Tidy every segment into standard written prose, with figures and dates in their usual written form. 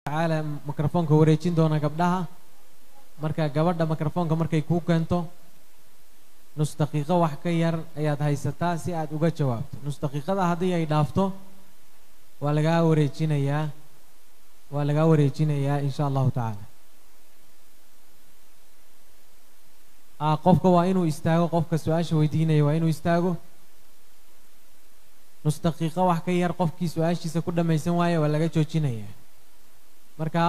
تعالى ميكروفونك wareejin doona gabdhaha marka gabadha microfonka markay ku keento nus daqiiqo wax ka yar ayaad haysataa si aad uga jawaabto nus daqiiqada hadii ay dhaafto waa laga wareejinayaa insha Allah ta'ala qofka waa inuu istaago qofka su'aasha weydiinaya waa inuu istaago nus daqiiqo wax ka yar qofkii su'aashiisa ku dhamaysan waayo waa laga joojinayaa marka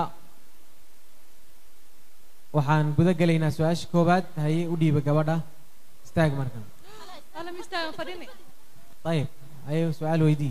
waxaan guda galaynaa su'aasha koobaad haye u dhiiba gabadha istaag markan أنا مستعد فريني. طيب أيوة سؤال ويدين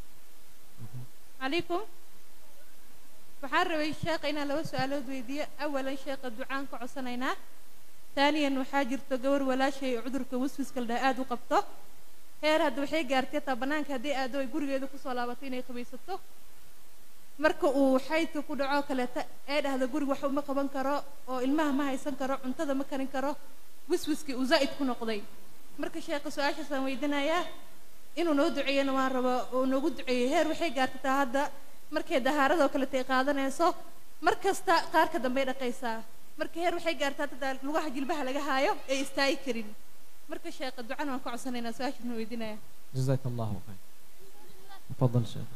عليكم. بحرر الشيخ إن لو سؤال ويدي أولا شيخ الدعاء كعصنينا ثانيا وحاجر تجور ولا شيء عذر كوسوس كل داء وقبته هير هذا وحي جارتي طبعاً كهدي أدو يقول يدو كصلابتين يخبيسته مركو حيث كدعاء كلا هذا يقول وحوم مقبن كرا أو المه ما هيسن كرا انتظر مكان كرا وسوس كي وزائد كنا قضي مركو شيخ سؤال شو ويدنا يا إنه ندعي أنا ما ربا ونقدعي هير وحي جارتي هذا markay dahaarado kala qaadanayso markasta qaar ka dambeeyay dhaqaysa markay heer waxay gaartaa lugaha jilbaha laga haayo ee istaay karin marka sheekh ducana waan ku codsanayna su'aashan weydiinaya jazakallahu khayr تفضل شيخ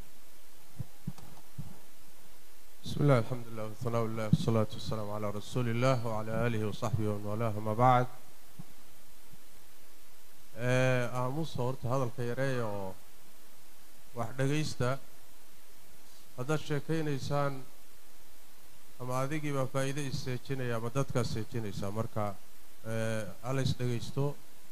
بسم الله الحمد لله والثناء لله والصلاة والسلام على رسول الله وعلى آله وصحبه ومن والاه ما بعد aamus horta hadalka yareeyo wax dhageysta هذا الشيء إنسان أما هذه كي بفائدة يستجينه يا مدد كاستجينه سامركا على استجيستو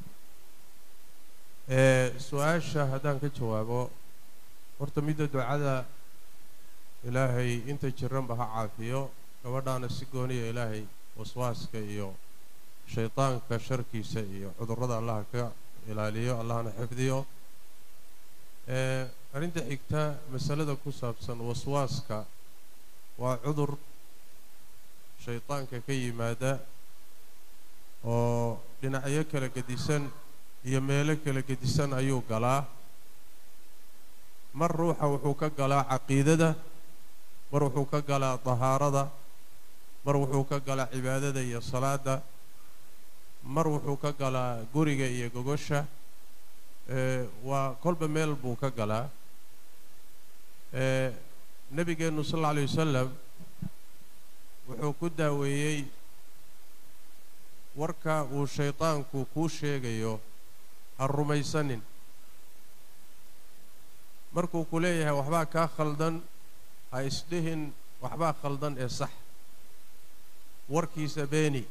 سؤال شهادان كجوابه ورتميد الدعاء إلهي أنت جرم بها عافية كودان السجوني إلهي وسواس كيو شيطان كشركي سيء عذر رضا الله كإلهي الله نحفظيه أرنت حكتا مسألة كوسابسن وسواسك وعذر شيطان كي ماذا لنعيك لكديسان يميلك لكديسان أيو قلا مر روحه وحوك قلا عقيدة مر وحوك قلا طهارة مر وحوك قلا عبادة يا صلاة مر وحوك قلا قرية يا قوشة وكل بميل بوك قلا نبي صلى الله عليه وسلم وحكودا ويي وركا والشيطان كوكوشي جيو الرميسنين مركو كليه وحبا كخلدن هيسدهن وحبا خلدن الصح وركي سبيني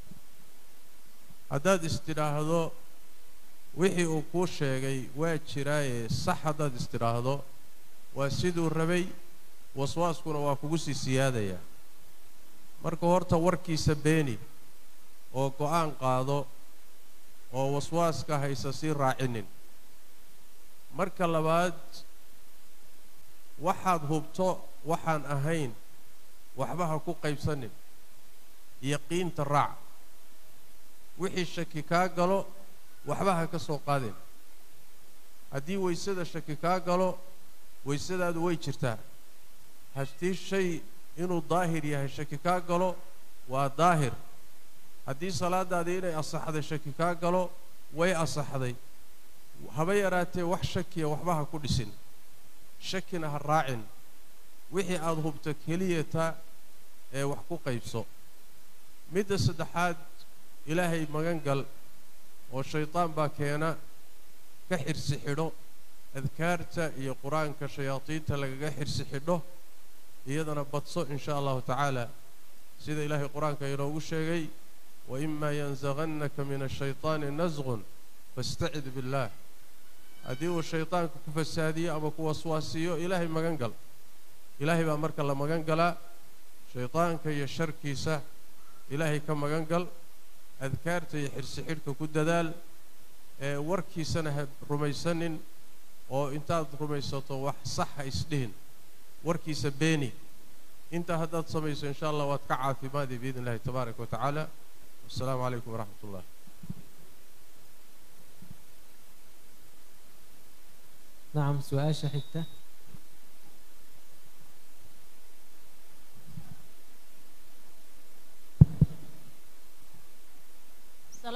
هداد استراهدو وحي وكوشي جي واجراي صح هداد استراهدو وسيدو الربي وسواسكنا وكوسي سيادة يا مركو هرتا وركي سبيني أو قوان قادو أو وسواسك هيساسير راعنين مركا لباد واحد هبطو وحان أهين وحبها كو قيبسنين يقين ترع وحي الشكيكا قالو وحبها كسو قادين هدي ويسيد الشكيكا قالو ويسداد ويجرتا هشتي الشيء إنه ظاهر يا الشكيكا قالوا وظاهر هدي صلاة دادينا أصح هذا الشكيكا قالوا وي أصح هذا هبيراتي وحشك يا وحبها كل سن شكنا هالراعن وحي أذهب تكهلية وحقوق يبصو مد السدحات إلهي مغنقل والشيطان باكينا كحر سحره أذكارته يا قرآن كشياطين تلقى حرس حده يدنا بتصو إن شاء الله تعالى سيد إلهي قرآن كيروج شيء وإما ينزغنك من الشيطان نزغ فاستعذ بالله أديو الشيطان كفسادية أو كوسواسية إلهي مجنقل إلهي بأمرك الله مجنقلا شيطان كي الشركيسة إلهي كم مجنقل أذكارته يحرس حدك كددال وركي سنة رميسن oo intaad rumaysato wax sax isdeen warkiisa beeni inta hadaad samayso insha Allah waad ka caafimaadi biidin Allah tabaaraka wa taala assalamu alaykum wa rahmatullah نعم سؤال شحيته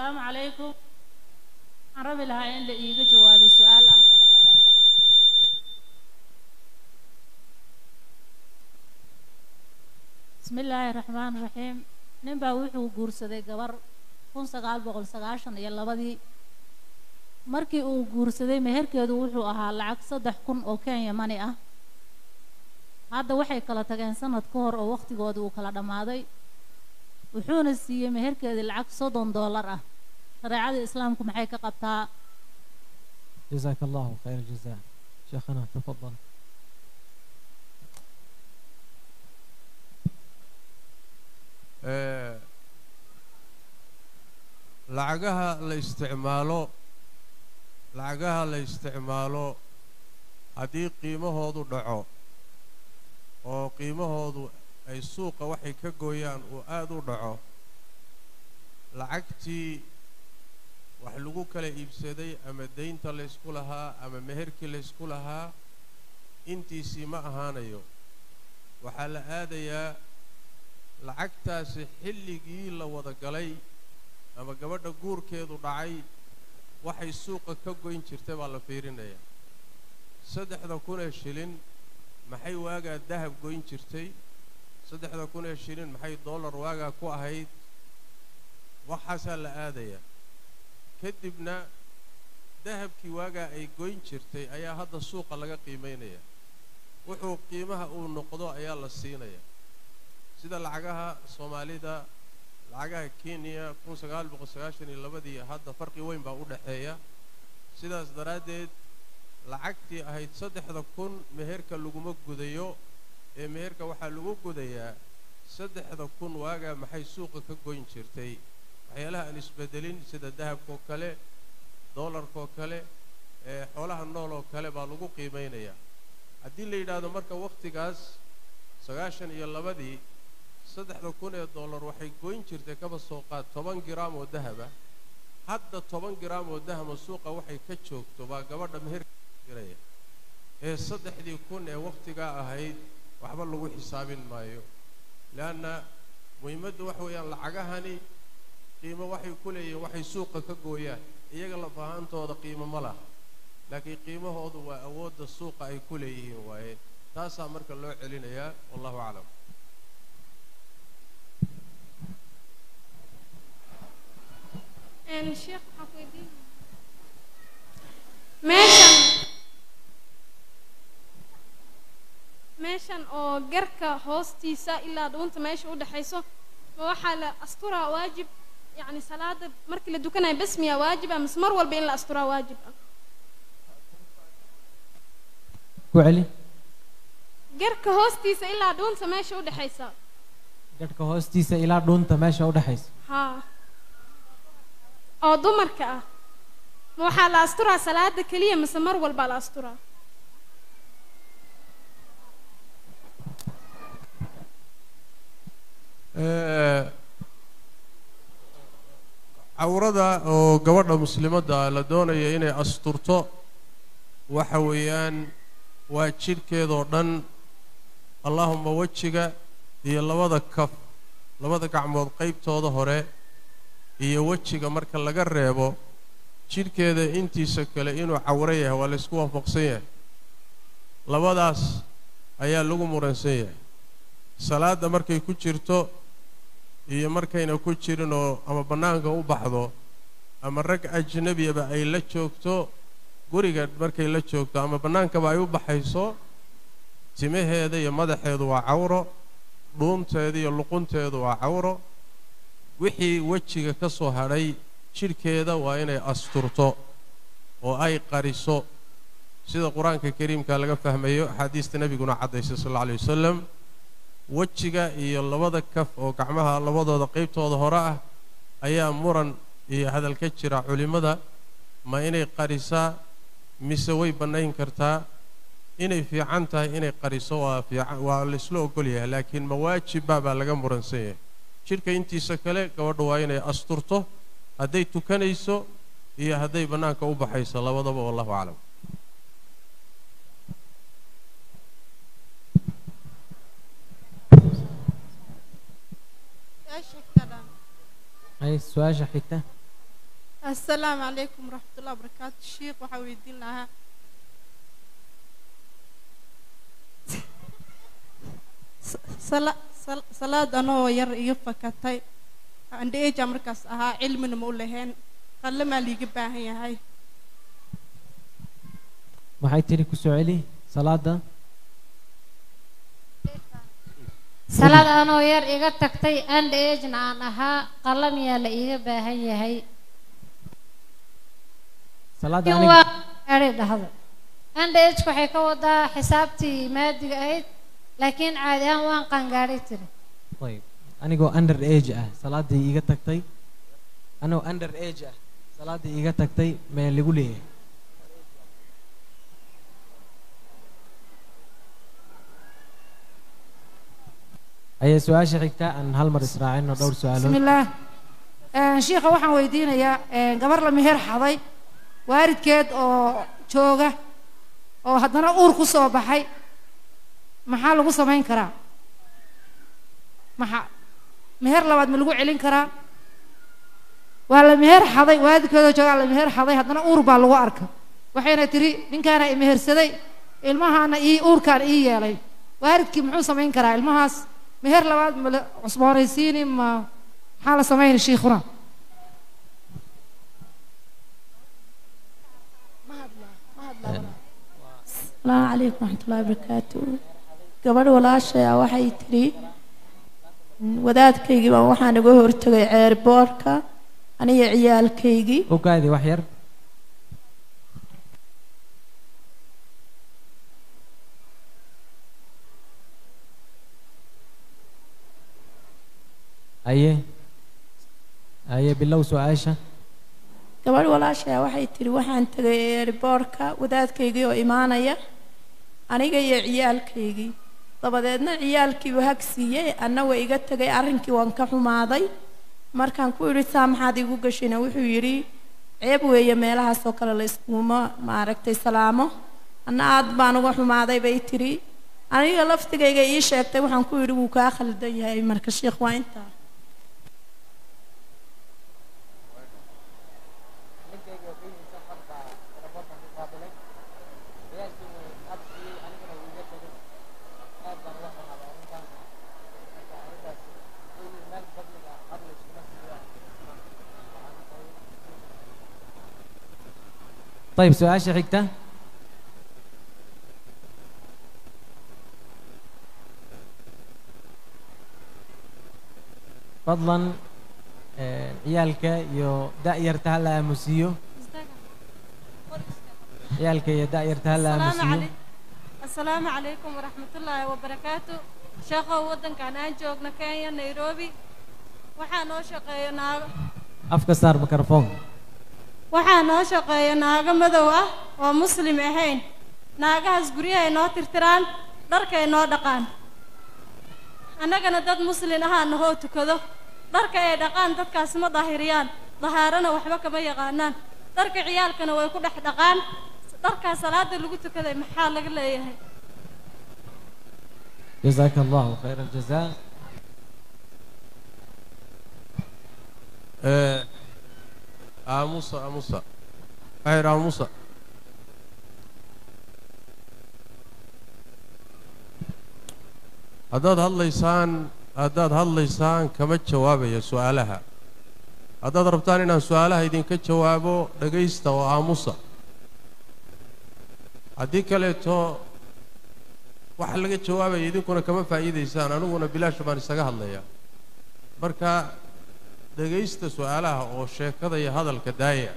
السلام عليكم. عربي لها إن يجي جواب السؤال. بسم الله الرحمن الرحيم. نبى وحو جورسدي جبر 1990 يلا بدي markii uu guursaday meherkeedu wuxuu ahaa lacag 3,000 oo Kenya money ah. hadda waxay kala tageen sanad ka hor oo waqtigooda uu kala dhamaaday, wuxuuna siiyay meherkeedii lacag $30 ah. shareecada islaamku maxay ka qabtaa? جزاك الله خير الجزاء. شيخنا تفضل. lacagaha la isticmaalo haddii qiimahoodu dhaco oo qiimahoodu ay suuqa waxay ka gooyaan uu aad u dhaco, lacagtii wax lagu kala iibsaday ama deynta la isku lahaa ama meherkii la isku lahaa intiisii ma ahaanayo. waxaa la aadayaa lacagtaasi xilligii la wada galay ama gabadha guurkeedu dhacay waxay suuqa ka goyn jirtay baa la fiirinaya. 3,000 shilin maxay waagaa dahab goyn jirtay? 3,000 shilin maxay dollar waagaa ku ahayd? waxaasaa la aadaya. kadibna dahabkii waagaa ay goyn jirtay ayaa hadda suuqa laga qiimeynaya. wuxuu qiimaha uu noqdo ayaa la siinaya. sida lacagaha Soomaalida, lacagaha Kenya 1992 hadda farqi weyn baa u dhaxeeya. sidaas daradeed lacagtii ahayd 3,000 meherka laguma gudayo ee meherka waxa lagu gudayaa 3,000 waaga maxay suuqa ka goyn jirtay. waxyaalaha aan isbedelin sida dahabka kale, dollarka kale, xoolaha nool oo kale baa lagu qiimeynaya. haddii la yiraahdo marka waqtigaas 92 $3,000 waxay goyn jirtay kaba soo qaad 10 gram oo dahab ah. hadda 10 gram oo dahab suuqa waxay ka joogto baa gabadha meherka jiraya. 3,000 ee waqtiga ahayd waxba lagu xisaabin maayo, laana muhiimaddu wax weeyaan lacagahani qiimo waxay ku leeyihiin waxay suuqa ka gooyaan. iyaga la faahantooda qiimo ma laha, laakiin qiimahoodu waa awoodda suuqa ay ku leeyihiin waaye. taasaa marka loo celinayaa. wallahu a'lam. sheekh xafidin meeshan oo garka hoostiisa ilaa dhuunta meesha u dhaxayso ma waxaa la asturaa waajib, yani salaada markii la dukanayo bas miyaa waajib ama mar walba in la asturaa waajib ah? ku celi. garka hoostiisa ilaa dhuunta meesha u dhaxaysa. garka hoostiisa ilaa dhuunta meesha u dhaxaysa. haa, oo dumarka ah ma waxaa la asturaa salaada kaliya mise mar walba la asturaa? cawrada oo gabadha muslimadda la doonayo inay asturto waxa weeyaan waa jidhkeedoo dhan, allahumma wajiga iyo labada kaf, labada gacmood qaybtooda hore iyo wajiga marka laga reebo jidhkeeda intiisa kale inuu cawro yahay waa la isku waafaqsan yahay. labadaas ayaa lagu muransan yahay. salaada markay ku jirto iyo markayna ku jirin oo ama banaanka u baxdo ama rag ajnabiyaba ay la joogto, guriga markay la joogto ama banaankaba ay u baxayso, timaheeda iyo madaxeedu waa cawro, dhuunteeda iyo luqunteedu waa cawro. wixii wajiga ka soo hadhay jidhkeeda waa inay asturto oo ay qariso sida quraanka kariimka laga fahmayo. axaadiista nabiguna cadaysay sallallahu alayhi wasallam wajiga iyo labada kaf oo gacmaha labadooda qaybtooda hore ah ayaa muran iyo hadal ka jira culimada, ma inay qarisaa mise way banayn kartaa. inay fiican tahay inay qariso waa la isla ogol yahay, laakiin ma waajib baa laga muransan yahay. jidhka intiisa kale gabadhu waa inay asturto hadday tukanayso iyo hadday banaanka u baxayso labadaba. wallahu a'lam. أي سؤال حتى السلام عليكم ورحمة الله وبركاته. الشيخ وحاول يدين لها صلاة أنا يفكتي عندي إيه جمركس علم المولهين قال ما لي جبها هي maxay tiri ku soo celi salaada salaad anoo yar iga tagtay and age aan ahaa qalam yaa la iga baahan yahay salaada in aniga waa ari dhahdo and age waxay ka wadaa xisaabtii maadiga ahayd laakiin caadi ahaan waan qangaaray tiri طيب anigoo under age ah salaadii iga tagtay anoo under age ah salaadii iga tagtay ma lagu leeyahay أي سؤال شيخ أن هل مر إسرائيل ندور سؤاله بسم الله شيخ waxaan weydiinayaa gabar la meher xaday waalidkeed oo jooga oo haddana uur ku soo baxay maxaa lagu samayn karaa maxaa meher labaad ma lagu celin karaa waa la meher xaday waalidkeed oo jooga la meher xaday haddana uur baa lagu arkay waxayna tiri ninkaana i mehersaday ilmahaana uurkaan ii yeelay waalidkii muxuu samayn karaa ilmahaas meher labaad ma cusboonaysiini ma maxaa la samayn shiikhuna السلام عليكم ورحمة الله وبركاته قبل ولا شيء waxay tiri wadaadkaygi baa waxaan uga hortagay airportka aniga ciyaalkaygi oo kaadi wax yar aye bilow su'aasha gabadh walaashay waxay tiri waxaan tagay airportka wadaadkaygii oo imaanaya aniga iyo ciyaalkaygii dabadeedna ciyaalkii uu hagsiiyay annaga iga tagay arrinkii waan ka xumaaday markaan ku yiri maxaad igu gashina wuxuu yiri ceeb weeye meelahaas oo kale la iskuuma maaragtay salaamo anna aad baan uga xumaaday bay tiri aniga laftigayga ii sheegtay waxaan ku yiri wuu kaa khaldan yahay marka sheekh waa intaa طيب سؤال شيخته فضلا عيالك يو دائر تهلا مسيو عيالك يا دائر تهلا مسيو السلام عليكم ورحمة الله وبركاته شيخ ودن كان جوجنا كينيا نيروبي waxaan oo shaqeeynaa afka saar mikrofon waxaan oo shaqeeynaa naaga madow ah oo muslim ahayn naagahaas guryaha inoo tirtiraan dharka inoo dhaqaan annagana dad muslim ah nahoo tukado dharka ay dhaqaan dadkaas ma daahiriyaan dahaarana waxba kama yaqaanaan dharka ciyaalkana way ku dhex dhaqaan dharka salaada lagu tukaday maxaa laga leeyahay جزاك الله خير الجزاء آموسا خير آموسا هداد هالليسان كما جوابي سؤالها هداد ربطان إن سؤالها يدين كجوابه لقيستا وآموسا هديك ليتو waxa laga jawaabay idinkuna kama faa'iideysaan aniguna bilaash baan isaga hadlayaa marka dhageysta su'aalaha oo sheekada iyo hadalka daaya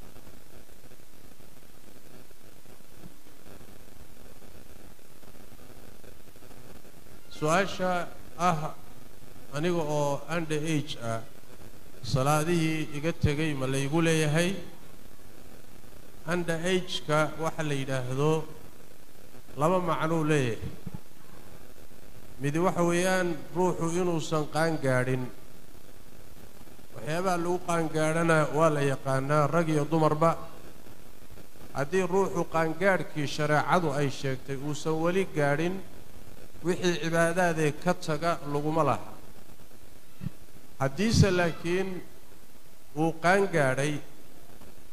su'aasha aniga oo under age salaadihii iga tagay ma la igu leeyahay under age ka waxa la yiraahdo laba macno leeyahay mid waxa weeyaan ruuxu inuusan qaan gaadhin waxyaabaha lagu qaan gaadhana waa la yaqaanaa rag iyo dumarba haddii ruuxu qaangaadhkii shareecadu ay sheegtay uusan weli gaadhin wixii cibaadaadee ka taga laguma laha haddiise laakiin uu qaan gaadhay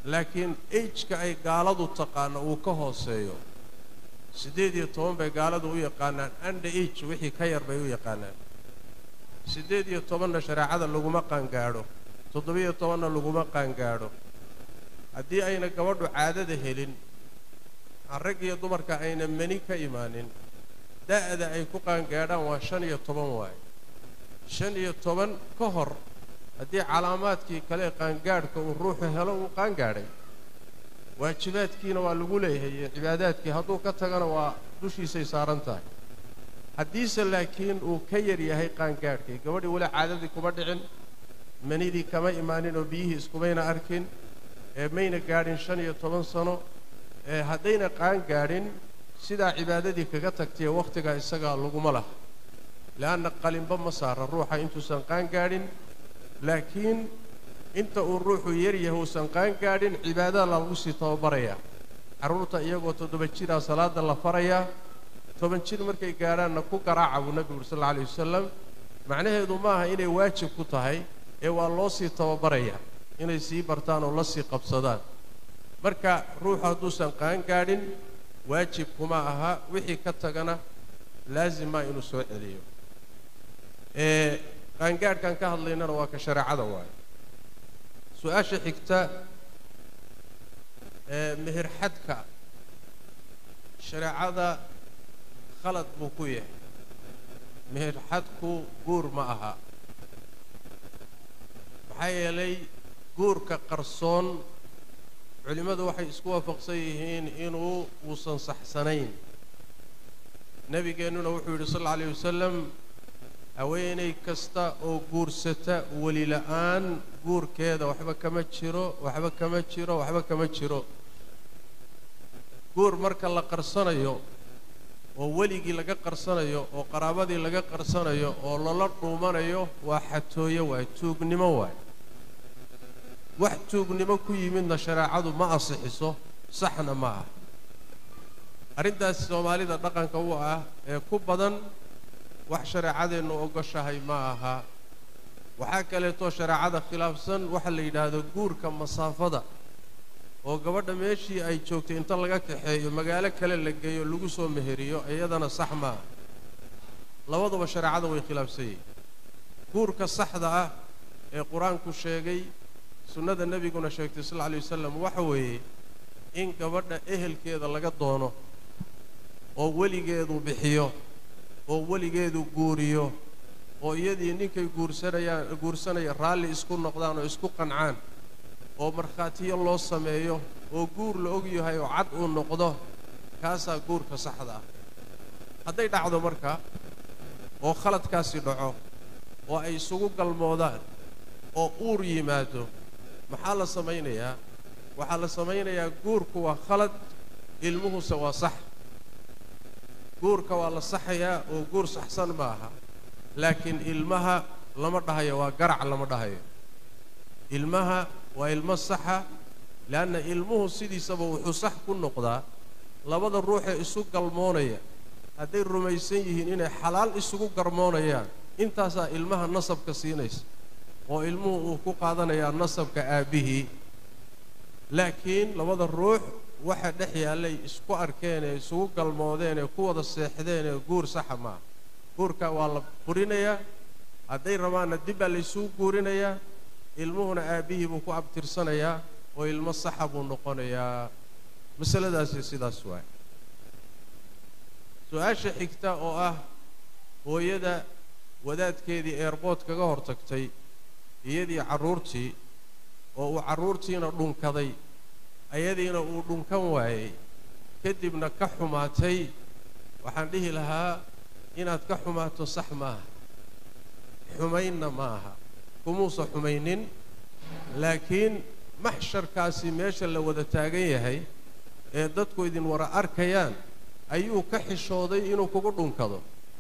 laakiin age-ka ay gaaladu taqaano uu ka hooseeyo 18 bay gaaladu u yaqaanaan under age wixii ka yar bay u yaqaanaan 18na shareecada laguma qaangaadho 17na laguma qaangaadho haddii ayna gabadhu caadada helin rag iyo dumarka ayna mani ka imaanin da'da ay ku qaangaadhaan waa 15 waaye 15 ka hor haddii calaamaadkii kale qaangaadhka uu ruuxu helo uu qaangaadhay waajibaadkiina waa lagu leeyahay cibaadaadkii hadduu ka tagana waa dushiisay saaran tahay haddiise laakiin uu ka yar yahay qaangaadhkii gabadhii weli caadadii kuma dhicin manidii kama imaanin oo biyihii iskumayna arkin mayna gaadhin 15 sano haddayna qaangaadhin sidaa cibaadadii kaga tagtay wakhtigaa isagaa laguma laha leanna qalinba ma saara ruuxa intuusan qaangaadhin laakiin inta uu ruuxu yar yahay uusan qaangaadhin cibaadada lagu sii tababarayaa carruurta iyagoo 7 jira salaada la farayaa 10 jir markay gaadhaanna ku garaaca buu nabigu sallallahu alayhi wasallam macnaheedu maaha inay waajib ku tahay ee waa loo sii tababarayaa inay sii bartaan oo la sii qabsadaan marka ruuxu hadduusan qaangaadhin waajib kuma aha wixii ka tagana laazima inuu soo celiyo qaangaadhkan ka hadlaynana waa ka shareecada waaye su-aasha xigta meher xadka shareecada khalad buu ku yahay meher xadku guur ma aha maxaa yeelay guurka qarsoon culimmadu waxay isku waafaqsan yihiin inuu uusan saxsanayn nabigeennuna wuxuu yidhi sal alla alayh wasalam haweenay kasta oo guursata weli la'aan guurkeeda waxba kama jiro waxba kama jiro waxba kama jiro guur marka la qarsanayo oo weligii laga qarsanayo oo qaraabadii laga qarsanayo oo lala dhuumanayo waa xatooyo waay tuugnimo waay wax tuugnimo ku yimidna shareecadu ma asixiso saxna ma aha arrintaas soomaalida dhaqanka u ah ee ku badan wax shareecadeennu ogoshahay ma aha waxaa kaleeto shareecada khilaafsan waxa la yidhaahdo guurka masaafada oo gabadha meeshii ay joogtay inta laga kaxeeyo magaalo kale la geeyo lagu soo meheriyo iyadana sax ma aha labaduba shareecada way khilaafsan yihiin guurka saxda ah ee qur-aanku sheegay sunnada nebiguna sheegtay sal alla alayh wasalam waxa weeye in gabadha ehelkeeda laga doono oo weligeedu bixiyo oo weligeedu guuriyo oo iyadii ninkay guursanaya raalli isku noqdaan oo isku qancaan oo markhaatiyo loo sameeyo oo guur la og yahay oo cad uu noqdo kaasaa guurka saxda ah hadday dhacdo marka oo khaladkaasi dhaco oo ay isugu galmoodaan oo uur yimaado maxaa la samaynayaa waxaa la samaynayaa guurku waa khalad ilmuhuse waa sax guurka waa la saxayaa oo guur saxsan ma aha laakiin ilmaha lama dhahayo waa garac lama dhahayo ilmaha waa ilmo saxa leanna ilmuhu sidiisaba wuxuu sax ku noqdaa labada ruuxee isu galmoonaya hadday rumaysan yihiin inay xalaal isugu garmoonayaan intaasaa ilmaha nasabka siinaysa oo ilmuhu uu ku qaadanayaa nasabka aabbihii laakiin labada ruux waxa dhex yaallay isku arkeen ee isugu galmoodeen ee ku wada seexdeen ee guur saxa maaha guurka waa la burinayaa hadday rabaanna dib baa laysugu guurinayaa ilmuhuna aabbihii buu ku abtirsanayaa oo ilmo saxa buu noqonayaa masaladaasi sidaas waay su-aasha xigta oo ah hooyada wadaadkeedii eerbood kaga hor tagtay iyadii carruurtii oo uu carruurtiina dhunkaday ayadiina uu dhunkan waayey kadibna ka xumaatay waxaan dhihi lahaa inaad ka xumaato sax maaha xumaynna ma aha kumuusa xumaynin laakiin maxsharkaasi meesha la wada taagan yahay ee dadku idin wara arkayaan ayuu ka xishooday inuu kugu dhunkado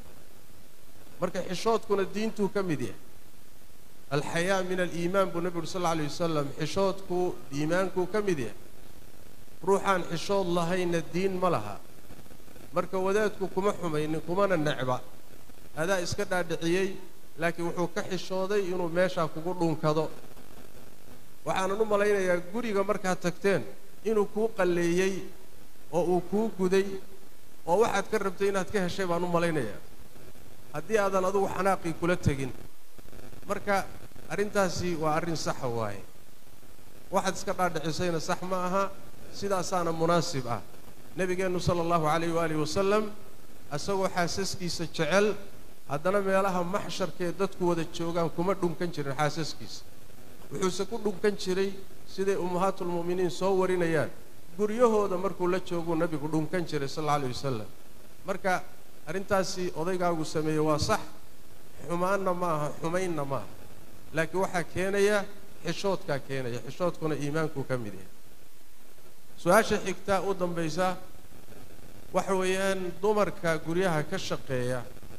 marka xishoodkuna diintuu ka mid yahay alxayaa min aliimaan buu nebigu sal alla alayh wasalam xishoodku iimaankuu ka mid yahay ruuxaan xishood lahayna diin ma laha marka wadaadku kuma xumaynin kumana necba adaa iska dhaadhiciyey laakiin wuxuu ka xishooday inuu meeshaa kugu dhunkado waxaanan u malaynayaa guriga markaad tagteen inuu kuu qalleeyey oo uu kuu guday oo waxaad ka rabtay inaad ka heshay baan u malaynayaa haddii aadan adugu xanaaqii kula tegin marka arrintaasi waa arrin saxa waaye waxaad iska dhaadhicisayna sax ma aha sidaasaana munaasib ah nebigeennu sala allahu calayhi waalihi wasalam asagoo xaasaskiisa jecel haddana meelaha maxsharka ee dadku wada joogaan kuma dhunkan jirin xaasaskiisa wuxuuse ku dhunkan jiray siday ummahaatulmu'miniin soo warinayaan guryahooda markuu la jooguu nebigu dhunkan jiray sal alla alayh wasalam marka arrintaasi odaygaagu sameeyey waa sax xumaanna ma aha xumaynna ma aha laakiin waxaa keenaya xishoodkaa keenaya xishoodkuna iimaankuu ka mid yahay su-aasha xigtaa u dambaysa waxa weeyaan dumarka guryaha ka shaqeeya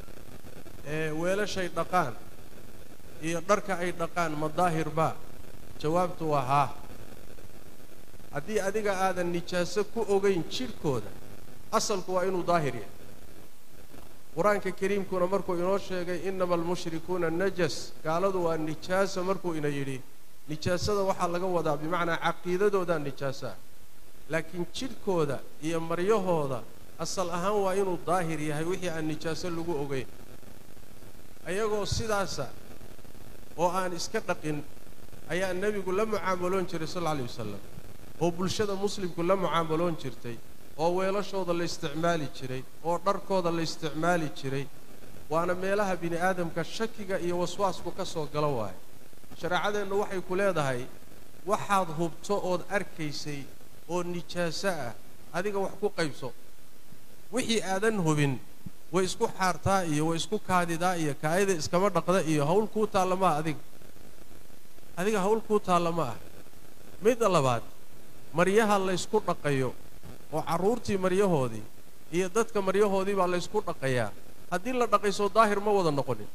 ee weelashay dhaqaan iyo dharka ay dhaqaan ma daahirba jawaabtu waa haa haddii adiga aadan nijaaso ku ogayn jidhkooda asalku waa inuu daahir yahay qur-aanka kariimkuna markuu inoo sheegay innama almushrikuuna najas gaaladu waa nijaaso markuu ina yidhi nijaasada waxaa laga wadaa bimacnaa caqiidadoodaa nijaaso ah laakiin jidhkooda iyo maryahooda asal ahaan waa inuu daahir yahay wixii aan nijaaso lagu ogayn ayagoo sidaasa oo aan iska dhaqin ayaa nebigu la mucaamaloon jiray sal alla alayh wasalam oo bulshada muslimku la mucaamaloon jirtay oo weelashooda la isticmaali jiray oo dharkooda la isticmaali jiray waana meelaha bini aadamka shakiga iyo waswaasku ka soo gala waayo shareecadeennu waxay ku leedahay waxaad hubto ood arkaysay oo nijaaso ah adiga wax ku qaybso wixii aadan hubin way isku xaartaa iyo way isku kaadidaa iyo kaayada iskama dhaqda iyo hawl kuu taalla ma ah adiga hawl kuu taalla ma ah midda labaad maryaha laysku dhaqayo oo carruurtii maryahoodii iyo dadka maryahoodii baa laysku dhaqayaa haddii la dhaqayso daahir ma wada noqonin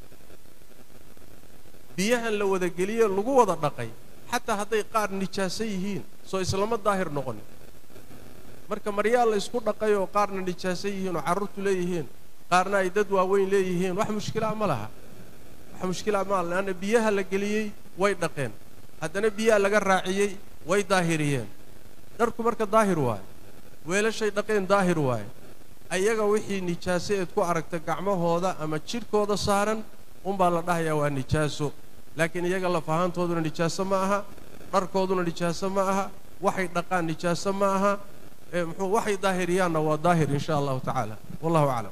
biyahan la wada geliye lagu wada dhaqay xataa hadday qaar nijaaso yihiin soo islama daahir noqonin marka maryaha laysku dhaqay oo qaarna nijaaso yihiin oo carruurtu leeyihiin qaarna ay dad waaweyn leeyihiin wax mushkilaa ma laha wax mushkilaa ma laha leanna biyaha la geliyey way dhaqeen haddana biyaha laga raaciyey way daahiriyeen dharku marka daahir waaye weelashay dhaqeen daahir waaye ayaga wixii nijaaso eed ku aragta gacmahooda ama jidhkooda saaran unbaa la dhahayaa waa nijaaso laakiin iyaga laf ahaantooduna nijaaso ma aha dharkooduna nijaaso ma aha waxay dhaqaan nijaaso ma aha waxay daahiriyaanna waa daahir in sha allahu tacaala wallahu aclam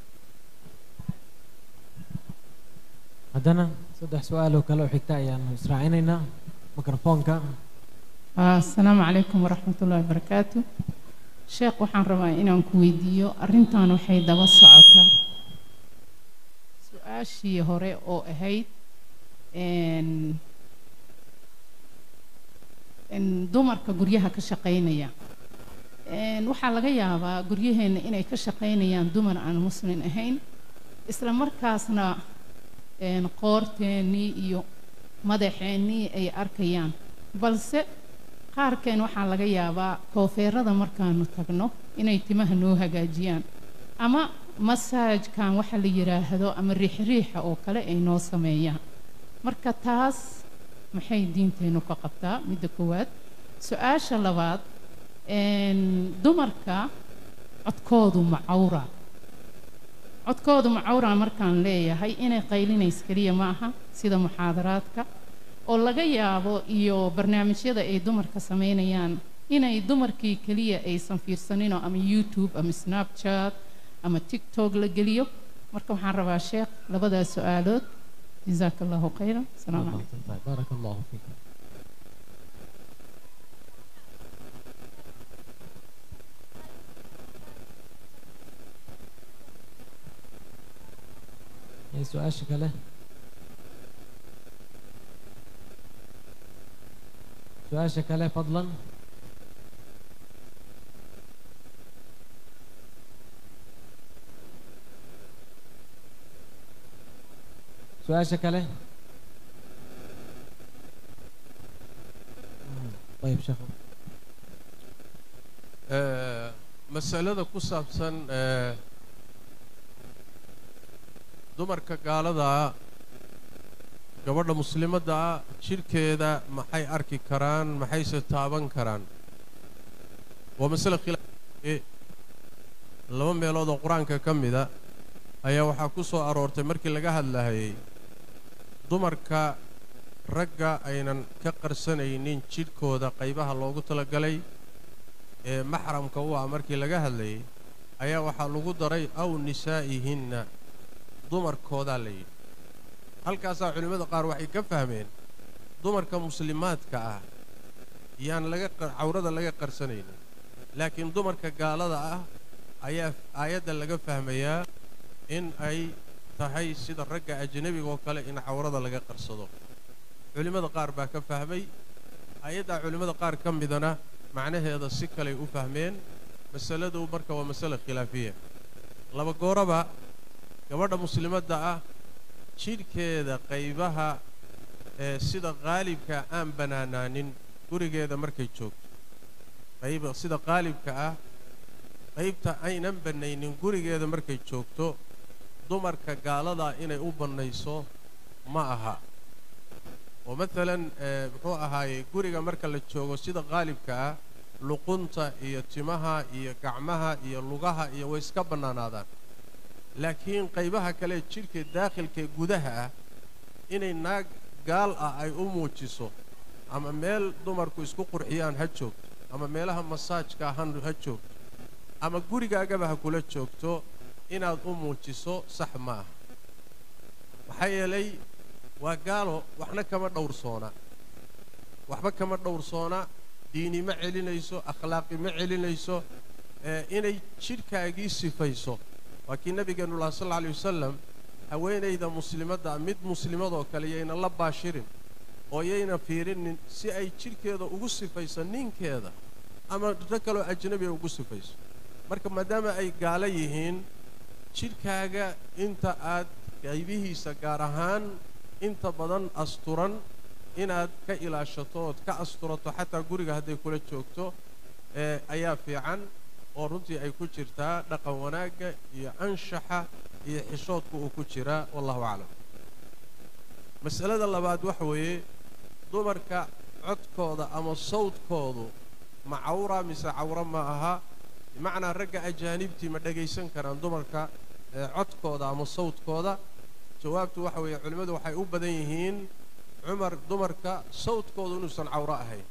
haddana saddex su-aaloo kale oo xigta ayaanu israacinaynaa mikrofoonka السلام عليكم ورحمة الله وبركاته شيخ وحن ربا إنان كويديو أرنتان وحي دابا الصعوطة سؤاشي هوري أو أهيد إن دمر كقريها كشقينيا waxaa laga yaabaa guryaheena inay ka shaqaynayaan dumar aan muslim ahayn isla markaasna qoorteennii iyo madaxeennii ay arkayaan balse qaarkeen waxaa laga yaabaa koofeerada markaanu tagno inay timaha noo hagaajiyaan ama masaajkan waxa la yiraahdo ama riixriixa oo kale ay noo sameeyaan marka taas maxay diinteenu ka qabtaa midda koowaad su-aasha labaad dumarka codkoodu macawra markaan leeyahay inay qaylinays kaliya ma aha sida muxaadaraadka oo laga yaabo iyo barnaamijyada ay dumarka sameynayaan inay dumarkii kaliya aysan fiirsaninoo ama YouTube ama Snapchat ama TikTok la geliyo marka waxaan rabaa sheekh labadaas su'aalood jazakallahu khayran salaamu calaykum barakallahu fiik su-aasha kale su-aasha kale fadlan su-aasha kale طيب شيخ مسألة كسابسن dumarka gaalada gabadha muslimadda ah jidhkeeda maxay arki karaan maxayse taaban karaan waa masale khilaaf laba meelood oo qur-aanka ka mida ayaa waxaa ku soo aroortay markii laga hadlayay dumarka ragga aynan ka qarsanaynin jidhkooda qaybaha loogu talagalay ee maxramka u ah markii laga hadlayay ayaa waxaa lagu daray aw nisaa'ihinna dumarkoodaa la yidhi halkaasaa culimmada qaar waxay ka fahmeen dumarka muslimaadka ah yaan cawrada laga qarsanaynin laakiin dumarka gaalada ah ayaa aayadda laga fahmayaa in ay tahay sida ragga ajnabiga oo kale in cawrada laga qarsado culimmada qaar baa ka fahmay aayaddaa culimmada qaar ka midana macnaheeda si kaley u fahmeen masaladu marka waa masale khilaafiya laba gooraba gabadha muslimadda ah jidhkeeda qaybaha sida qaalibka aan bannaanaanin gurigeeda markay joogto sida qaalibka ah qaybta aynan bannaynin gurigeeda markay joogto dumarka gaaladaa inay u bannayso ma aha oo maalan muxuu ahaayey guriga marka la joogo sida qaalibka ah luqunta iyo timaha iyo gacmaha iyo lugaha iyo way iska bannaanaadaan laakiin qaybaha kale jidhka daakhilkaee gudaha ah inay naag gaal ah ay u muujiso ama meel dumarku isku qurxiyaan ha joogto ama meelaha masaajka ha joogto ama gurigaagaba ha kula joogto inaad u muujiso sax ma aha maxaa yeelay waa gaalo waxba kama dhowrsoona diini ma celinayso akhlaaqi ma celinayso inay jidhkaagii sifayso waa kii nabigeennu laha sal alla alay wasalam haweenayda muslimadda mid muslimadoo kale yayna la baashirin oo yayna fiirinin si ay jidhkeeda ugu sifayso ninkeeda ama rag kaloo ajnabiga ugu sifayso marka maadaama ay gaalo yihiin jidhkaaga inta aad qaybihiisa gaar ahaan inta badan asturan inaad ka ilaashato ood ka asturato xataa guriga hadday kula joogto ayaa fiican oo runtii ay ku jirtaa dhaqan wanaagga iyo anshaxa iyo xishoodka uu ku jiraa wallahu aclam mas'alada labaad waxa weeye dumarka codkooda ama sawdkoodu ma cawra mise cawro ma aha bimacnaa ragga ajaanibtii ma dhagaysan karaan dumarka codkooda ama sawdkooda jawaabtu waxa weeye culimmadu waxay u badan yihiin dumarka sawdkoodu inuusan cawro ahayn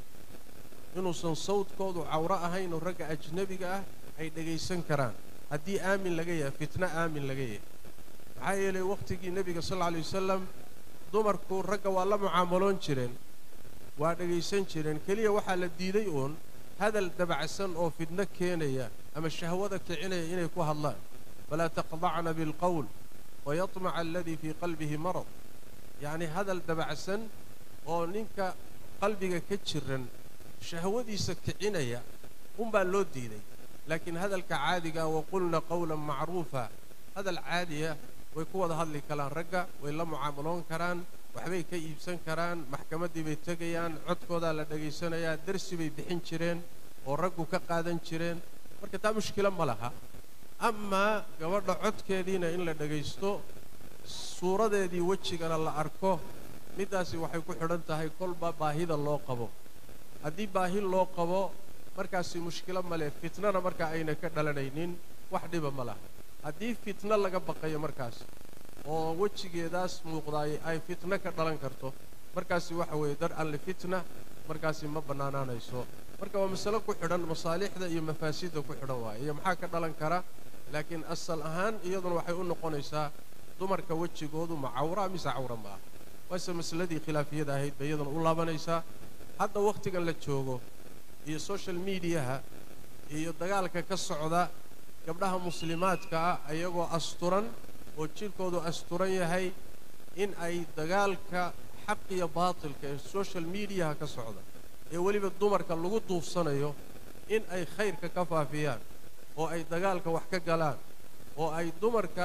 inuusan sawdkoodu cawro ahayn oo ragga ajnabiga ah ay dhagaysan karaan haddii aamin laga yahay fitna aamin laga yahay maxaa yeelay wakhtigii nebiga sal alla alay wasalam dumarku ragga waa la mucaamaloon jireen waa dhagaysan jireen keliya waxaa la diiday uun hadal dabacsan oo fidno keenaya ama shahwada kicinaya inay ku hadlaan falaa taqdacna bilqowl wayatmaca aladii fii qalbihi marad yacni hadal dabacsan oo ninka qalbiga ka jiran shahwadiisa kicinaya unbaa loo diiday laakiin hadalka caadiga waqulna qawlan macruufa hadal caadiya way ku wada hadli karaan ragga way la mucaamaloon karaan waxbay ka iibsan karaan maxkamaddii bay tegayaan codkoodaa la dhagaysanayaa darsi bay bixin jireen oo raggu ka qaadan jireen marka taa mushkilo ma laha amaa gabadha codkeediina in la dhagaysto suuradeedii wejigana la arko middaasi waxay ku xidhan tahay kolba baahida loo qabo haddii baahi loo qabo markaasi mushkilo ma leh fitnana markaa ayna ka dhalanaynin wax dhiba ma laha haddii fitno laga baqayo markaas oo wejigeedaas muuqdaay ay fitno ka dhalan karto markaasi waxa weeye dar'an lifitna markaasi ma bannaanaanayso marka waa masalo ku xidhan masaalixda iyo mafaasiidda ku xidhan waaye iyo maxaa ka dhalan kara laakiin asal ahaan iyaduna waxay u noqonaysaa dumarka wejigoodu ma cawra mise cawra ma ah waase masaladii khilaafiyada ahayd bay iyaduna u laabanaysaa hadda wakhtigan la joogo iyo social mediaha iyo dagaalka ka socda gabdhaha muslimaadka ah ayagoo asturan oo jidhkoodu asturan yahay in ay dagaalka xaq iyo baatilka ee social mediaha ka socda ee weliba dumarka lagu duufsanayo in ay khayrka ka faafiyaan oo ay dagaalka wax ka galaan oo ay dumarka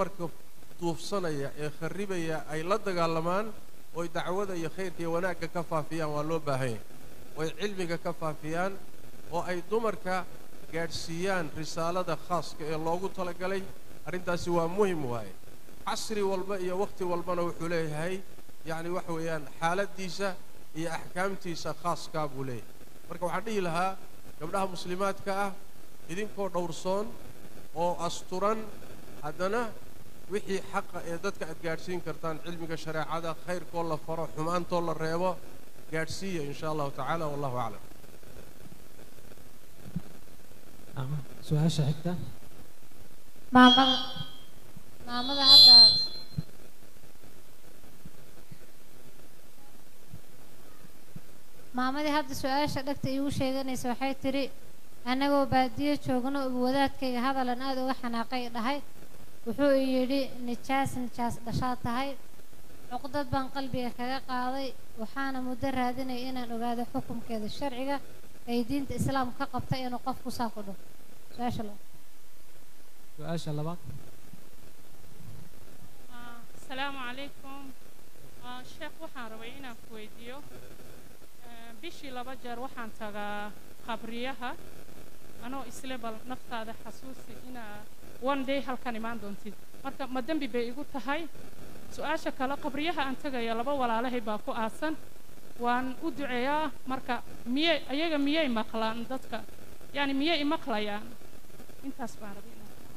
duufsanaya ee kharribaya ay la dagaalamaan ooy dacwada iyo khayrka iyo wanaagga ka faafiyaan waa loo baahan yahay ooy cilmiga ka faafiyaan oo ay dumarka gaadhsiiyaan risaalada khaaska ee loogu talagalay arrintaasi waa muhim waaye casri walba iyo wakhti walbana wuxuu leeyahay yacni waxa weeyaan xaaladdiisa iyo axkaamtiisa khaaskaa buu leeyahay marka waxaan dhihi lahaa gabdhaha muslimaadka ah idinkoo dhowrsoon oo asturan haddana wixii xaqa ee dadka aad gaadhsiin kartaan cilmiga shareecada khayrkoo la faro xumaantoo la reebo gaadhsiiya in sha allahu tacaala wallahu aclam su-aasha xigta maamada hadda maamadii hadda su-aasha dhagta iigu sheeganaysa waxay tidhi annagoo baadiyo joogno wadaadkayga hadalan aada uga xanaaqay dhahay wuxuu yidhi nijaas dhashaa tahay cuqdad baan qalbiga kaga qaaday waxaana muddo raadinaya inaan ogaado xukunkeeda sharciga ay diinta islaamka ka qabta inuu qofku saa ku dhaho su-aasha labaad asalaamu calaykum sheekh waxaan rabay inaan ku weydiiyo bishii 2 jeer waxaan tagaa qabriyaha anoo isle bal naftaada xasuusi inaa one day halkan imaan doontid marka ma dembi bay igu tahay su-aasha kale qabriyaha aan tagaya 2 walaalahay baa ku aasan waan u duceeyaa marka ayaga miyay maqlaan dadka yani miyay maqlayaan intaas baan rabay